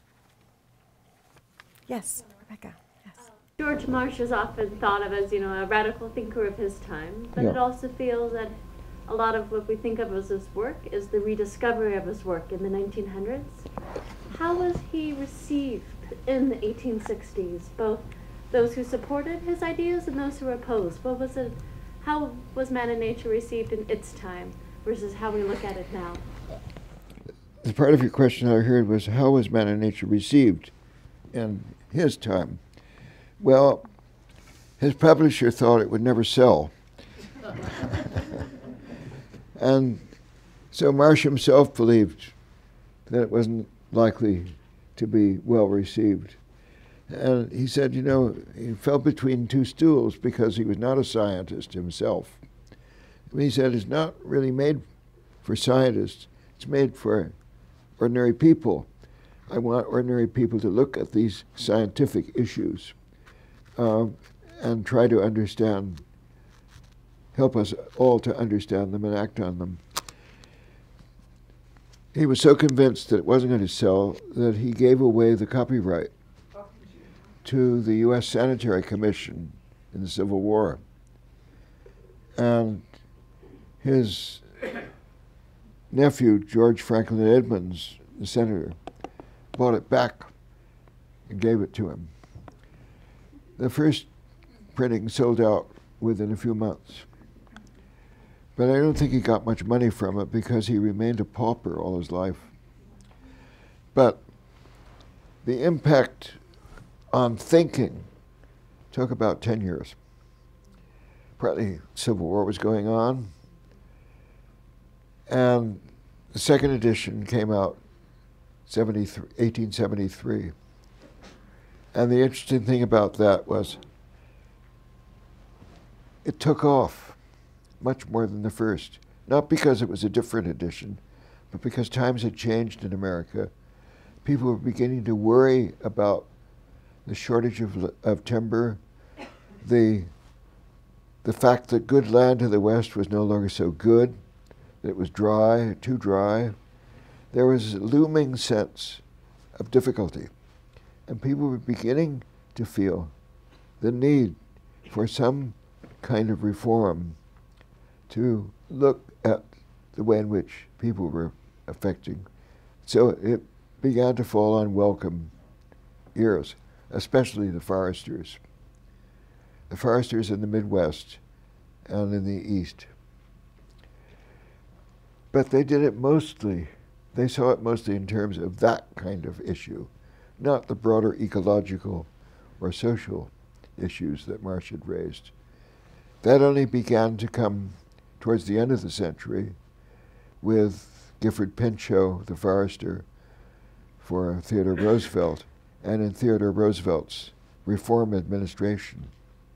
Yes, Rebecca. George Marsh is often thought of as, a radical thinker of his time, but it also feels that a lot of what we think of as his work is the rediscovery of his work in the 1900s. How was he received in the 1860s, both those who supported his ideas and those who opposed? How was Man and Nature received in its time versus how we look at it now? The part of your question I heard was, how was Man and Nature received in his time? Well, his publisher thought it would never sell. And so Marsh himself believed that it wasn't likely to be well received. And he said, he fell between two stools because he was not a scientist himself. And he said, it's not really made for scientists, it's made for ordinary people. I want ordinary people to look at these scientific issues and try to understand, help us all to understand them and act on them. He was so convinced that it wasn't going to sell that he gave away the copyright to the U.S. Sanitary Commission in the Civil War. And his nephew, George Franklin Edmunds, the senator, bought it back and gave it to him. The first printing sold out within a few months. But I don't think he got much money from it because he remained a pauper all his life. But the impact on thinking took about 10 years. Partly Civil War was going on, and the second edition came out 1873. And the interesting thing about that was it took off much more than the first. Not because it was a different edition, but because times had changed in America. People were beginning to worry about the shortage of timber, the fact that good land to the west was no longer so good, that it was dry, too dry. There was a looming sense of difficulty. And people were beginning to feel the need for some kind of reform to look at the way in which people were affecting. So it began to fall on welcome ears. especially the foresters in the Midwest and in the East. But they did it mostly, they saw it mostly in terms of that kind of issue, not the broader ecological or social issues that Marsh had raised. That only began to come towards the end of the century with Gifford Pinchot, the forester, for Theodore Roosevelt, and in Theodore Roosevelt's reform administration.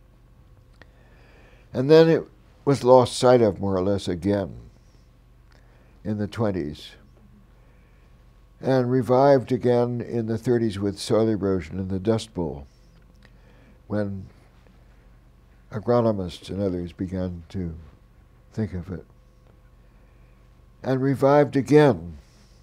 And then it was lost sight of more or less again in the 20s, and revived again in the 30s with soil erosion and the Dust Bowl, when agronomists and others began to think of it. And revived again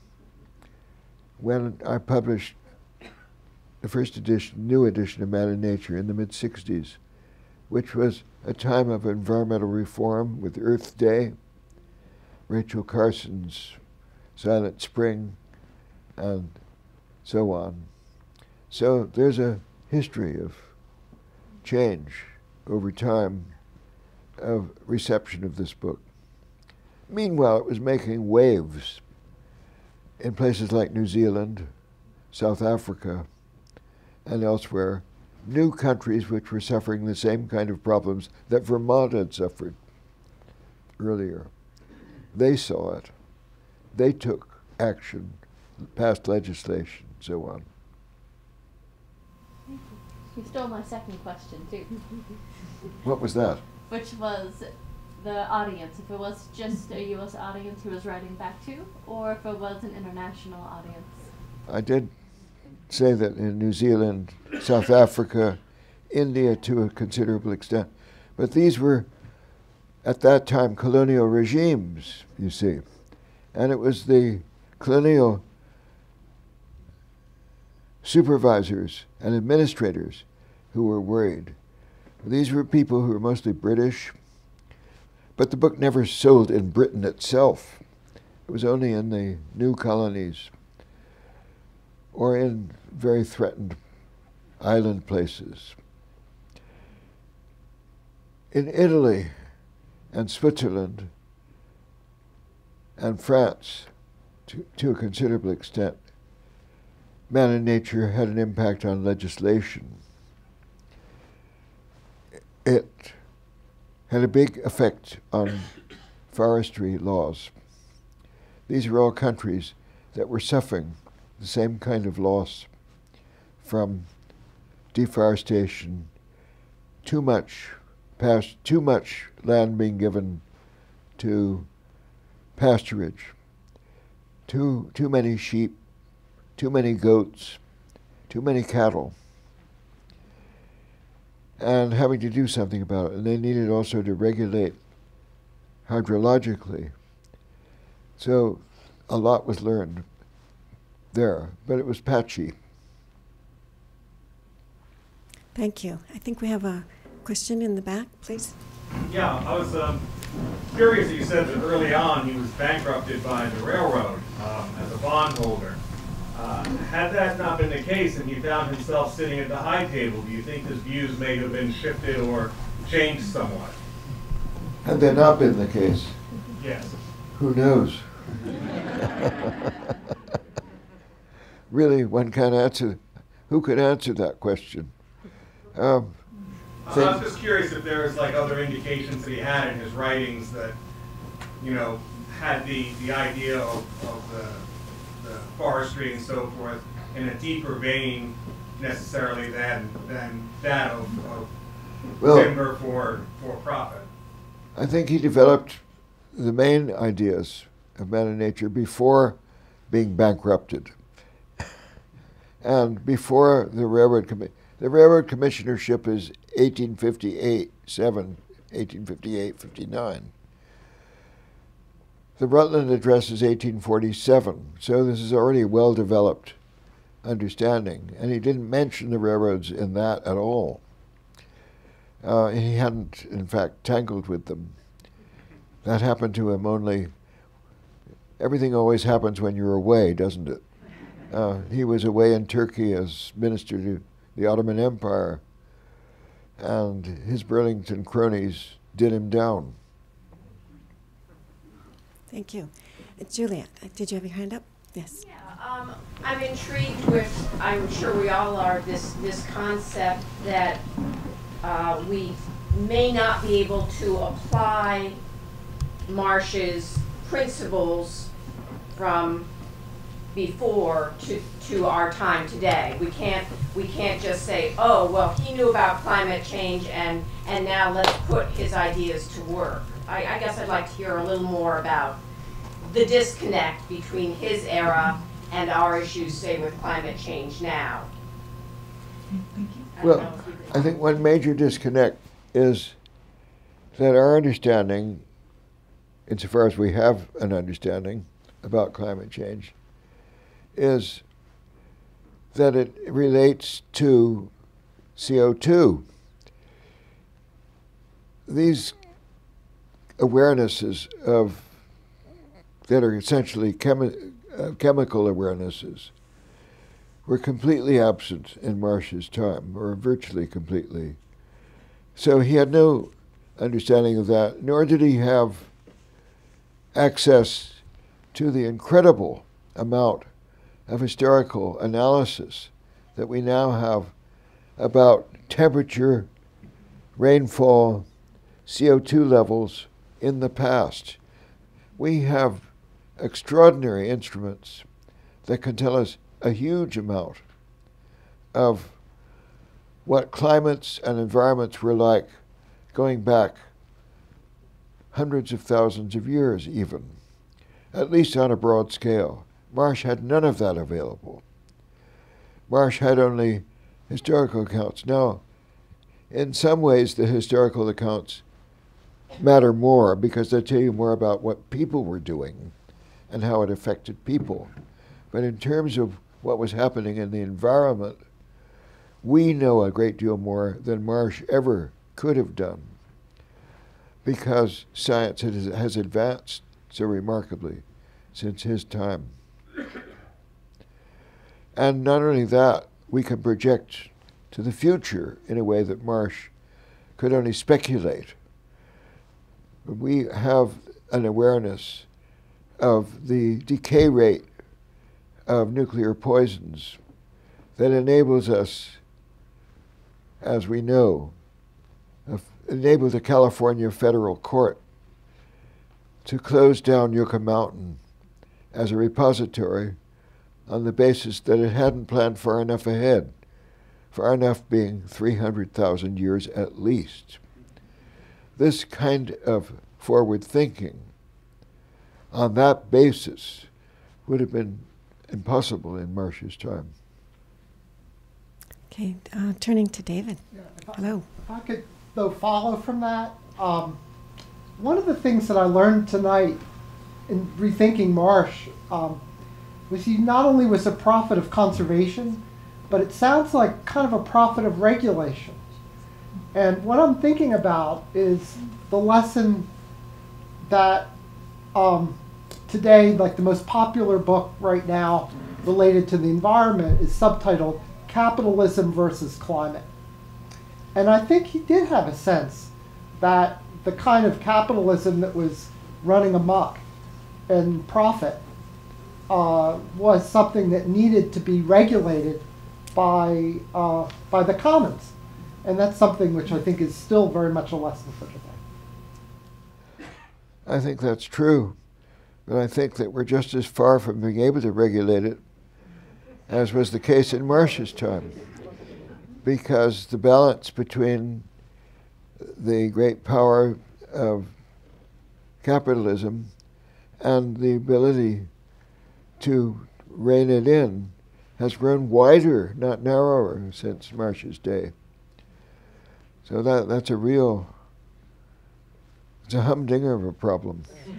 when I published the first edition, new edition of Man and Nature in the mid-60s, which was a time of environmental reform with Earth Day, Rachel Carson's Silent Spring, and so on. So there's a history of change over time of reception of this book. Meanwhile, it was making waves in places like New Zealand, South Africa, and elsewhere, new countries which were suffering the same kind of problems that Vermont had suffered earlier. They saw it. They took action, passed legislation, so on. You stole my second question, too. What was that? Which was the audience, if it was just a U.S. audience who was writing back to, or if it was an international audience. I did say that in New Zealand, South Africa, India to a considerable extent, but these were, at that time, colonial regimes, you see. And it was the colonial supervisors and administrators who were worried. These were people who were mostly British, but the book never sold in Britain itself. It was only in the new colonies or in very threatened island places. In Italy and Switzerland and France, to a considerable extent, Man and Nature had an impact on legislation. It had a big effect on forestry laws. These are all countries that were suffering the same kind of loss from deforestation, too much land being given to pasturage, too many sheep, too many goats, too many cattle, and having to do something about it. And they needed also to regulate hydrologically. So a lot was learned there, but it was patchy. Thank you. I think we have a question in the back, please. Yeah, I was curious that you said that early on he was bankrupted by the railroad as a bondholder. Had that not been the case and he found himself sitting at the high table, do you think his views may have been shifted or changed somewhat? Had that not been the case? Yes. Who knows? Really, one can't answer. Who could answer that question? I was just curious if there was like other indications that he had in his writings that, you know, had the idea of the forestry and so forth in a deeper vein necessarily than that of timber for profit. I think he developed the main ideas of Man and Nature before being bankrupted and before the railroad commission. The railroad commissionership is 1858-59. The Rutland Address is 1847, so this is already a well-developed understanding, and he didn't mention the railroads in that at all. He hadn't, in fact, tangled with them. That happened to him only. Everything always happens when you're away, doesn't it? He was away in Turkey as minister to the Ottoman Empire, and his Burlington cronies did him down. Thank you. Juliet, did you have your hand up? Yes. Yeah, I'm intrigued with, I'm sure we all are, this concept that we may not be able to apply Marsh's principles from before to our time today. We can't just say, oh, well, he knew about climate change and now let's put his ideas to work. I guess I'd like to hear a little more about the disconnect between his era and our issues, say, with climate change now. Well, I think one major disconnect is that our understanding, insofar as we have an understanding about climate change, is that it relates to CO2. These awarenesses that are essentially chemical awarenesses were completely absent in Marsh's time, or virtually completely. So he had no understanding of that, nor did he have access to the incredible amount of historical analysis that we now have about temperature, rainfall, CO2 levels in the past. We have extraordinary instruments that can tell us a huge amount of what climates and environments were like going back hundreds of thousands of years even, at least on a broad scale. Marsh had none of that available. Marsh had only historical accounts. Now, in some ways, the historical accounts matter more because they tell you more about what people were doing and how it affected people. But in terms of what was happening in the environment, we know a great deal more than Marsh ever could have done because science has advanced so remarkably since his time. And not only that, we can project to the future in a way that Marsh could only speculate. We have an awareness of the decay rate of nuclear poisons that enables us, as we know, enable the California Federal Court to close down Yucca Mountain as a repository on the basis that it hadn't planned far enough ahead, far enough being 300,000 years at least. This kind of forward thinking on that basis would have been impossible in Marsh's time. Okay, turning to David. Yeah, Hello. If I could, though, follow from that, one of the things that I learned tonight in rethinking Marsh was he not only was a prophet of conservation, but it sounds like kind of a prophet of regulation. And what I'm thinking about is the lesson that today, like the most popular book right now related to the environment is subtitled Capitalism versus Climate. And I think he did have a sense that the kind of capitalism that was running amok and profit was something that needed to be regulated by the commons. And that's something which I think is still very much a lesson for today. I think that's true, but I think that we're just as far from being able to regulate it as was the case in Marsh's time, because the balance between the great power of capitalism and the ability to rein it in has grown wider, not narrower, since Marsh's day. So that's a real, it's a humdinger of a problem.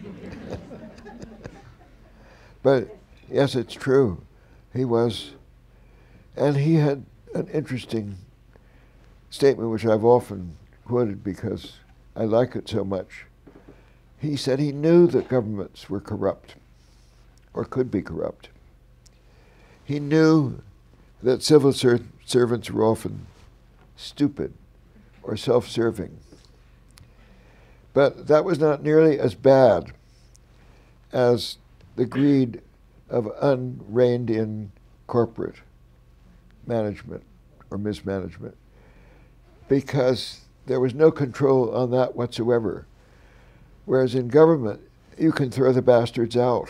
But yes, it's true. He was, and he had an interesting statement which I've often quoted because I like it so much. He said he knew that governments were corrupt or could be corrupt. He knew that civil servants were often stupid or self-serving. But that was not nearly as bad as the greed of unreined-in corporate management or mismanagement, because there was no control on that whatsoever. Whereas in government, you can throw the bastards out.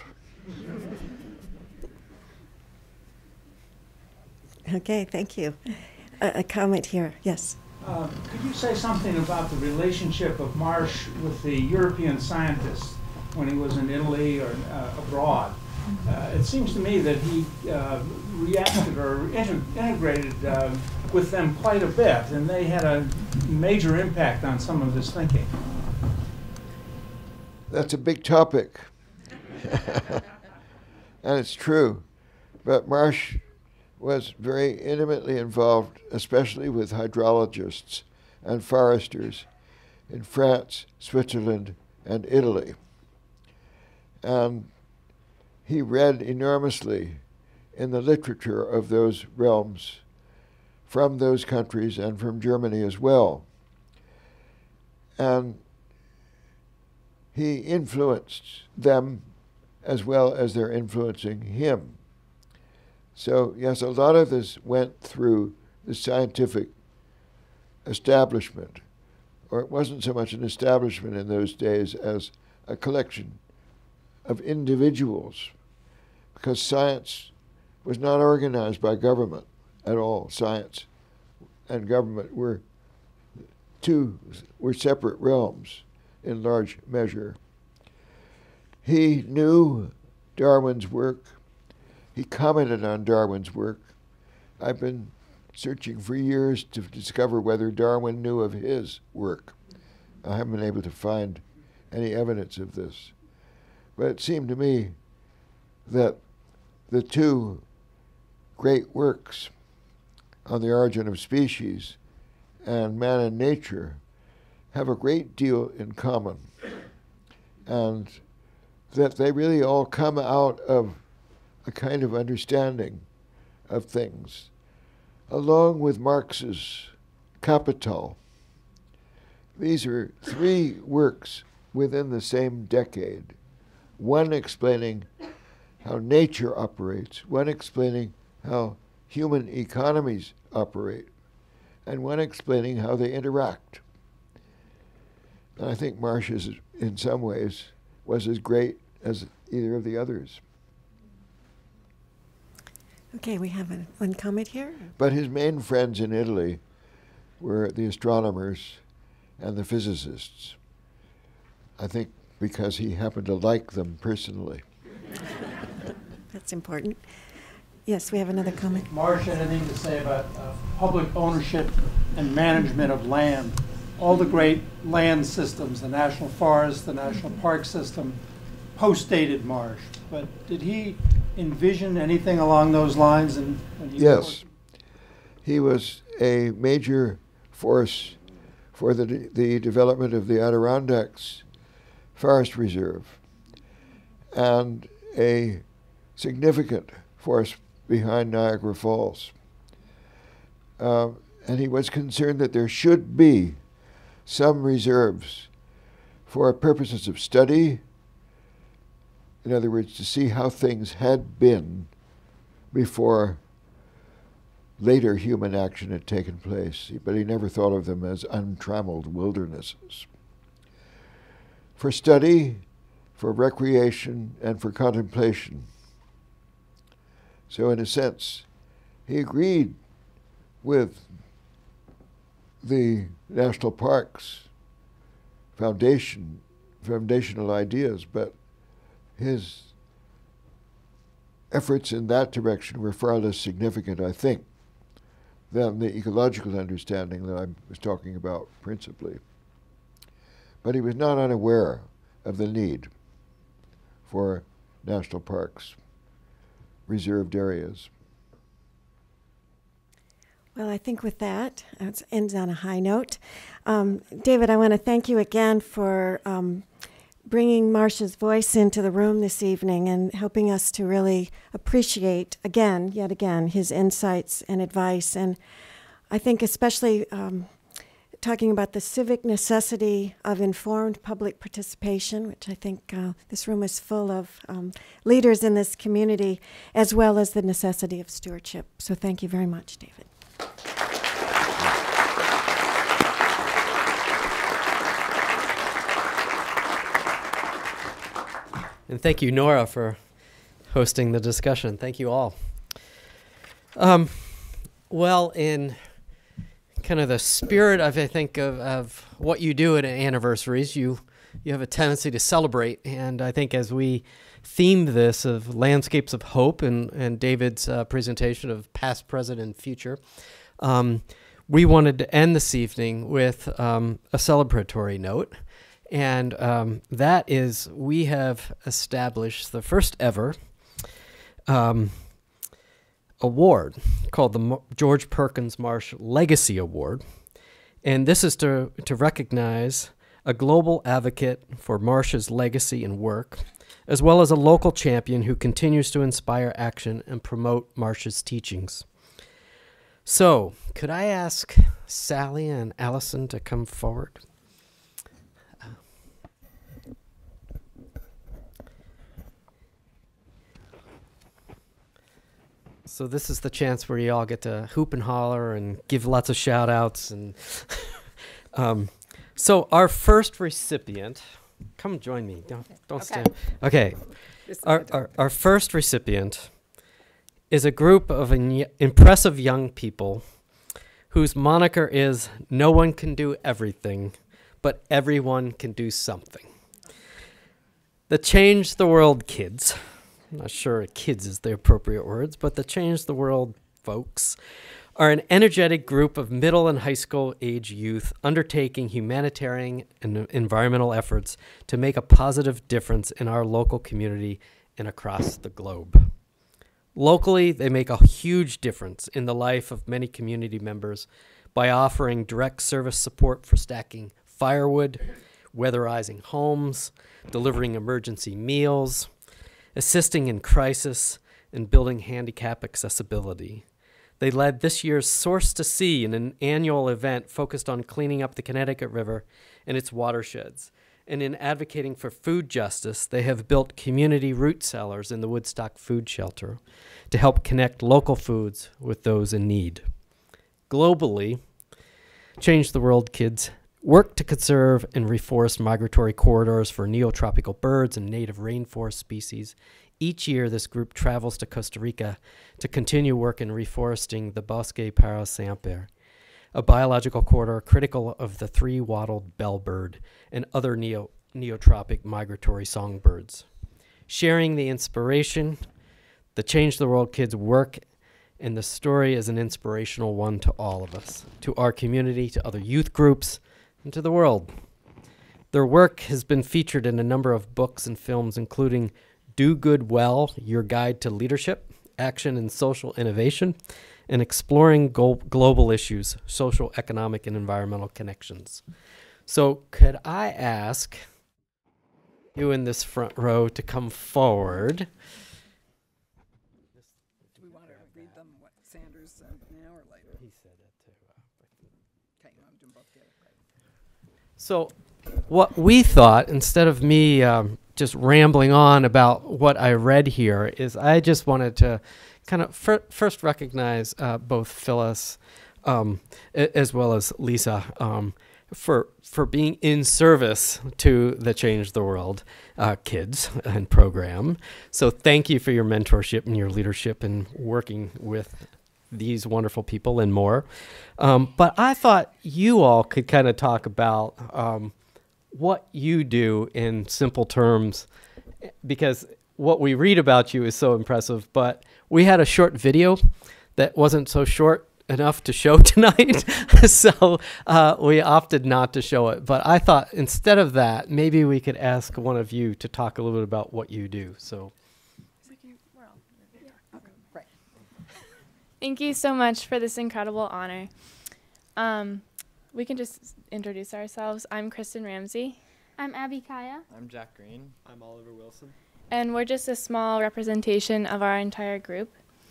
Okay, thank you. A comment here, yes. Could you say something about the relationship of Marsh with the European scientists when he was in Italy or abroad? It seems to me that he reacted or integrated with them quite a bit, and they had a major impact on some of his thinking. That's a big topic. And it's true. But Marsh was very intimately involved, especially with hydrologists and foresters in France, Switzerland, and Italy. And he read enormously in the literature of those realms from those countries and from Germany as well. And he influenced them as well as they're influencing him. So yes, a lot of this went through the scientific establishment, or it wasn't so much an establishment in those days as a collection of individuals, because science was not organized by government at all. Science and government were separate realms in large measure. He knew Darwin's work. He commented on Darwin's work. I've been searching for years to discover whether Darwin knew of his work. I haven't been able to find any evidence of this. But it seemed to me that the two great works on the origin of species and man and nature have a great deal in common, and that they really all come out of a kind of understanding of things, along with Marx's Capital. These are three works within the same decade, one explaining how nature operates, one explaining how human economies operate, and one explaining how they interact. And I think Marsh is, in some ways, was as great as either of the others. Okay, we have one comment here. But his main friends in Italy were the astronomers and the physicists. I think because he happened to like them personally. That's important. Yes, we have another comment. Marsh, anything to say about public ownership and management of land? All the great land systems, the national forest, the national park system, postdated Marsh. But did he envision anything along those lines? Yes. He was a major force for the development of the Adirondacks Forest Reserve, and a significant force behind Niagara Falls. And he was concerned that there should be some reserves for purposes of study, in other words, to see how things had been before later human action had taken place, but he never thought of them as untrammeled wildernesses. For study, for recreation, and for contemplation. So in a sense, he agreed with the national parks foundational ideas, but his efforts in that direction were far less significant, I think, than the ecological understanding that I was talking about principally. But he was not unaware of the need for national parks, reserved areas. Well, I think with that, it ends on a high note. David, I want to thank you again for bringing Marsh's voice into the room this evening and helping us to really appreciate, again, yet again, his insights and advice. And I think especially talking about the civic necessity of informed public participation, which I think this room is full of leaders in this community, as well as the necessity of stewardship. So thank you very much, David. And thank you, Nora, for hosting the discussion. Thank you all. Well, in kind of the spirit of, I think, of what you do at anniversaries, you have a tendency to celebrate. And I think as we themed this of landscapes of hope and David's presentation of past, present, and future, we wanted to end this evening with a celebratory note. And that is, we have established the first ever award called the George Perkins Marsh Legacy Award. And this is to recognize a global advocate for Marsh's legacy and work, as well as a local champion who continues to inspire action and promote Marsh's teachings. So, could I ask Sally and Allison to come forward? So this is the chance where you all get to hoop and holler and give lots of shout outs. And so our first recipient, come join me. Don't stand. Okay. Our first recipient is a group of impressive young people whose moniker is "No one can do everything, but everyone can do something." The Change the World Kids. I'm not sure kids is the appropriate words, but the Change the World folks are an energetic group of middle and high school age youth undertaking humanitarian and environmental efforts to make a positive difference in our local community and across the globe. Locally, they make a huge difference in the life of many community members by offering direct service support for stacking firewood, weatherizing homes, delivering emergency meals, assisting in crisis, and building handicap accessibility. They led this year's Source to Sea in an annual event focused on cleaning up the Connecticut River and its watersheds. And in advocating for food justice, they have built community root cellars in the Woodstock Food Shelter to help connect local foods with those in need. Globally, Change the World Kids work to conserve and reforest migratory corridors for neotropical birds and native rainforest species. Each year, this group travels to Costa Rica to continue work in reforesting the Bosque para Siempre, a biological corridor critical of the three-wattled bellbird and other neotropic migratory songbirds. Sharing the inspiration, the Change the World Kids work, and the story is an inspirational one to all of us, to our community, to other youth groups, and to the world. Their work has been featured in a number of books and films, including Do Good Well, Your Guide to Leadership, Action and Social Innovation, and Exploring Global Issues, Social, Economic, and Environmental Connections. So could I ask you in this front row to come forward? Do we want to read them what Sanders said now or later? He said it too. Okay, you want to do them both together? So what we thought, instead of me just rambling on about what I read here, is I just wanted to kind of first recognize both Phyllis as well as Lisa for being in service to the Change the World Kids and program. So thank you for your mentorship and your leadership in working with these wonderful people and more. But I thought you all could kind of talk about what you do in simple terms, because what we read about you is so impressive, but we had a short video that wasn't so short enough to show tonight, so we opted not to show it. But I thought instead of that, maybe we could ask one of you to talk a little bit about what you do. So. Thank you so much for this incredible honor. We can just introduce ourselves. I'm Kristen Ramsey. I'm Abby Kaya. I'm Jack Green. I'm Oliver Wilson. And we're just a small representation of our entire group.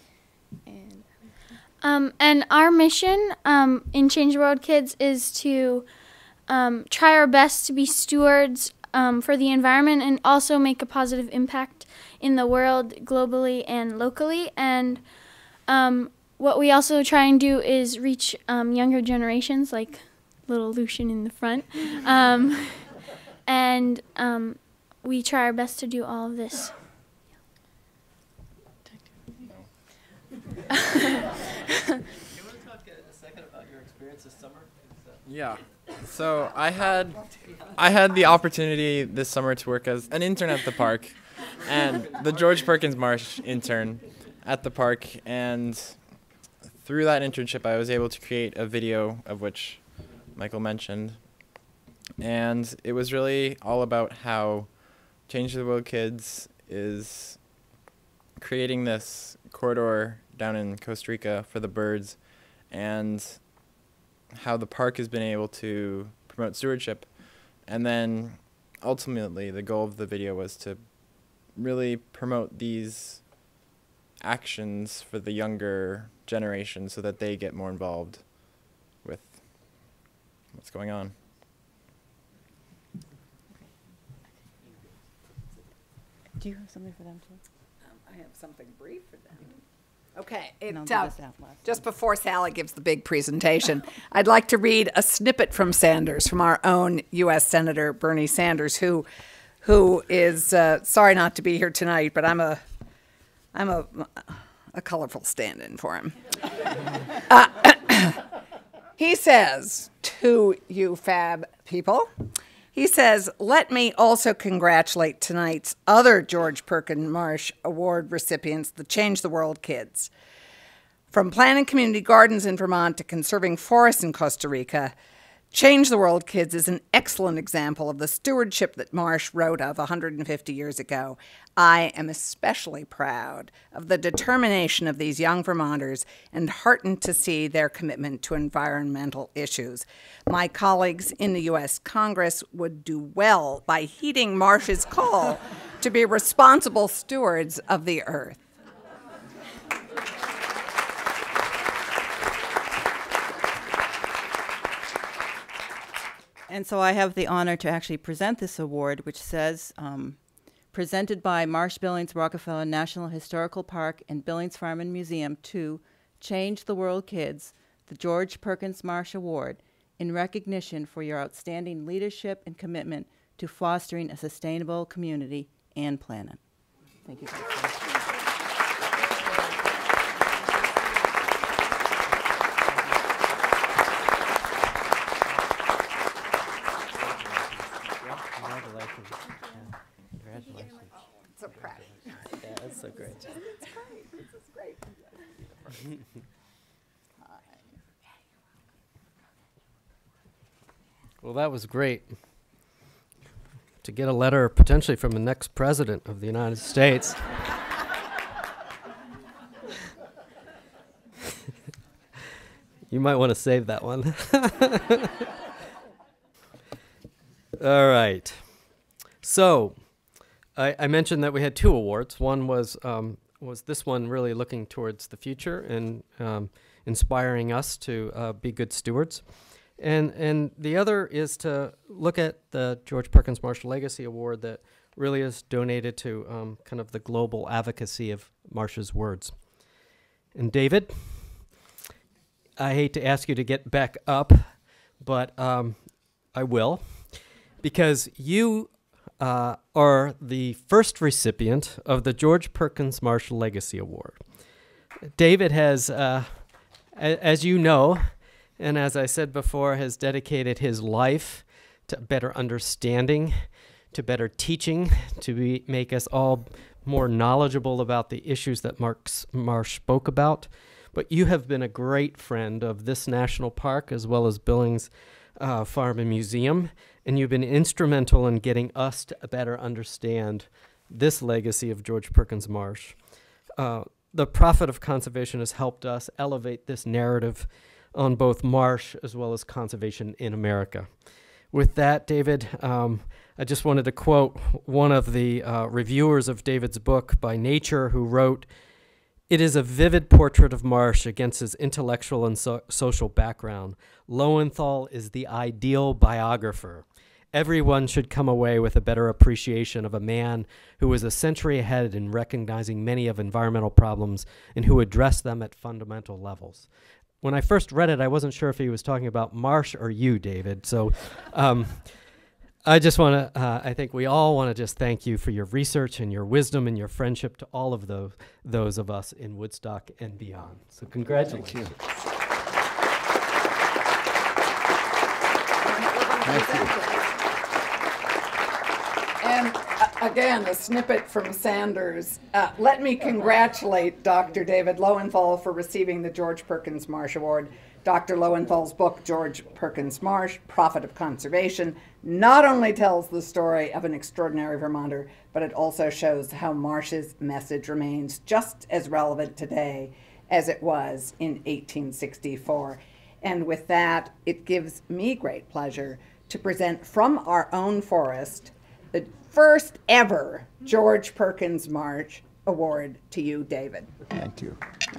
And our mission in Change the World Kids is to try our best to be stewards for the environment and also make a positive impact in the world globally and locally. And what we also try and do is reach younger generations, like little Lucian in the front. And we try our best to do all of this. You want to talk a second about your experience this summer? Yeah. So I had the opportunity this summer to work as an intern at the park, and the George Perkins Marsh intern at the park. And through that internship, I was able to create a video of which Michael mentioned. And it was really all about how Change the World Kids is creating this corridor down in Costa Rica for the birds, and how the park has been able to promote stewardship. And then ultimately the goal of the video was to really promote these actions for the younger generation so that they get more involved with what's going on. Do you have something for them too? I have something brief for them. Okay, just before Sally gives the big presentation, I'd like to read a snippet from Sanders, from our own U.S. Senator Bernie Sanders, who is sorry not to be here tonight, but I'm a colorful stand-in for him. He says to you fab people, he says, "Let me also congratulate tonight's other George Perkins Marsh Award recipients, the Change the World Kids. From planting community gardens in Vermont to conserving forests in Costa Rica, Change the World Kids is an excellent example of the stewardship that Marsh wrote of 150 years ago. I am especially proud of the determination of these young Vermonters and heartened to see their commitment to environmental issues. My colleagues in the U.S. Congress would do well by heeding Marsh's call to be responsible stewards of the earth." And so I have the honor to actually present this award, which says, presented by Marsh-Billings-Rockefeller National Historical Park and Billings Farm and Museum to Change the World Kids, the George Perkins Marsh Award, in recognition for your outstanding leadership and commitment to fostering a sustainable community and planet. Thank you. So proud. Yeah, that's so great. This is great. Well, that was great. To get a letter potentially from the next president of the United States. You might want to save that one. All right. So, I mentioned that we had two awards. One was this one really looking towards the future and inspiring us to be good stewards. And the other is to look at the George Perkins Marsh Legacy Award that really is donated to kind of the global advocacy of Marsh's words. And David, I hate to ask you to get back up, but I will, because you are the first recipient of the George Perkins Marsh Legacy Award. David has, as you know, and as I said before, has dedicated his life to better understanding, to better teaching, to make us all more knowledgeable about the issues that Marsh spoke about. But you have been a great friend of this national park as well as Billings Farm and Museum, and you've been instrumental in getting us to better understand this legacy of George Perkins Marsh. The Prophet of Conservation has helped us elevate this narrative on both Marsh as well as conservation in America. With that, David, I just wanted to quote one of the reviewers of David's book by Nature, who wrote, "It is a vivid portrait of Marsh against his intellectual and social background. Lowenthal is the ideal biographer. Everyone should come away with a better appreciation of a man who was a century ahead in recognizing many of environmental problems and who addressed them at fundamental levels." When I first read it, I wasn't sure if he was talking about Marsh or you, David. So I just want to, I think we all want to just thank you for your research and your wisdom and your friendship to all of those of us in Woodstock and beyond. So congratulations. Thank you. And again, a snippet from Sanders. Let me congratulate Dr. David Lowenthal for receiving the George Perkins Marsh Award. Dr. Lowenthal's book, George Perkins Marsh, Prophet of Conservation, not only tells the story of an extraordinary Vermonter, but it also shows how Marsh's message remains just as relevant today as it was in 1864. And with that, it gives me great pleasure to present from our own forest the first ever George Perkins Marsh Award to you, David. Thank you.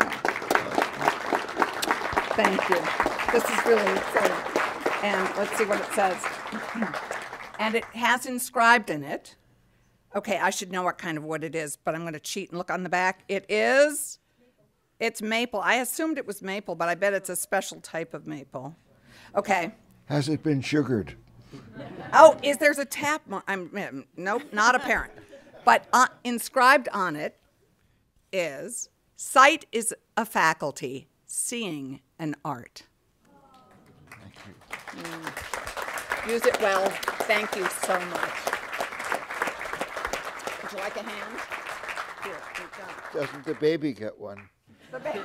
Thank you. This is really exciting. And let's see what it says. And it has inscribed in it. Okay, I should know what kind of wood it is, but I'm going to cheat and look on the back. It's maple. I assumed it was maple, but I bet it's a special type of maple. Okay. Has it been sugared? Oh, there's a tap? Nope, not apparent. But inscribed on it is, "Sight is a faculty, seeing an art." Thank you. Use it well. Thank you so much. Would you like a hand? Here, you've got it. Doesn't the baby get one? The baby.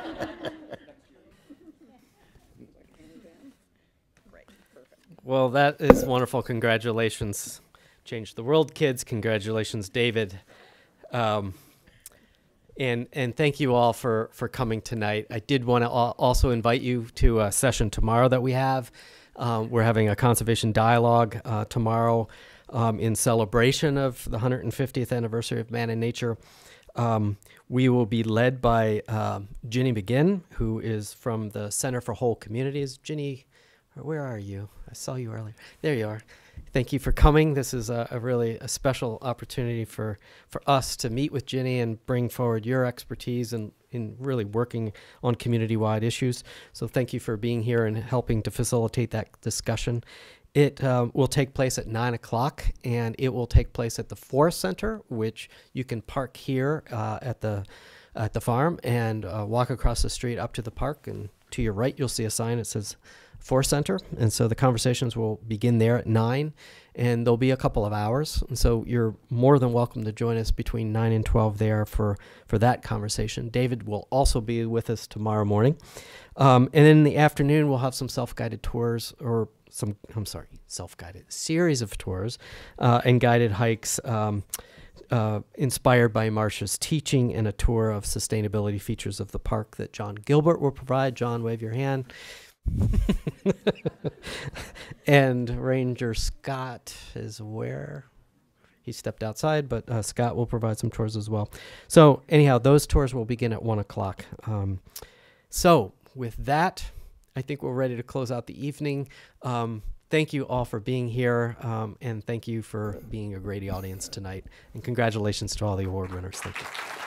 Well, that is wonderful. Congratulations. Change the world, kids. Congratulations, David. And thank you all for coming tonight. I did want to also invite you to a session tomorrow that we have. We're having a conservation dialogue tomorrow in celebration of the 150th anniversary of Man and Nature. We will be led by Ginny McGinn, who is from the Center for Whole Communities. Ginny, where are you? I saw you earlier. There you are. Thank you for coming. This is a really special opportunity for us to meet with Ginny and bring forward your expertise in really working on community-wide issues. So thank you for being here and helping to facilitate that discussion. It will take place at 9 o'clock, and it will take place at the Forest Center, which you can park here at the farm and walk across the street up to the park. And to your right, you'll see a sign that says Forest Center. And so the conversations will begin there at 9, and there'll be a couple of hours. And so you're more than welcome to join us between 9 and 12 there for that conversation. David will also be with us tomorrow morning. And then in the afternoon, we'll have some self-guided tours, or self-guided series of tours and guided hikes inspired by Marsh's teaching, and a tour of sustainability features of the park that John Gilbert will provide. John, wave your hand. And Ranger Scott is where? He stepped outside, but Scott will provide some tours as well. So anyhow, those tours will begin at 1 o'clock. So with that, I think we're ready to close out the evening. Thank you all for being here, and thank you for being a great audience tonight. And congratulations to all the award winners. Thank you.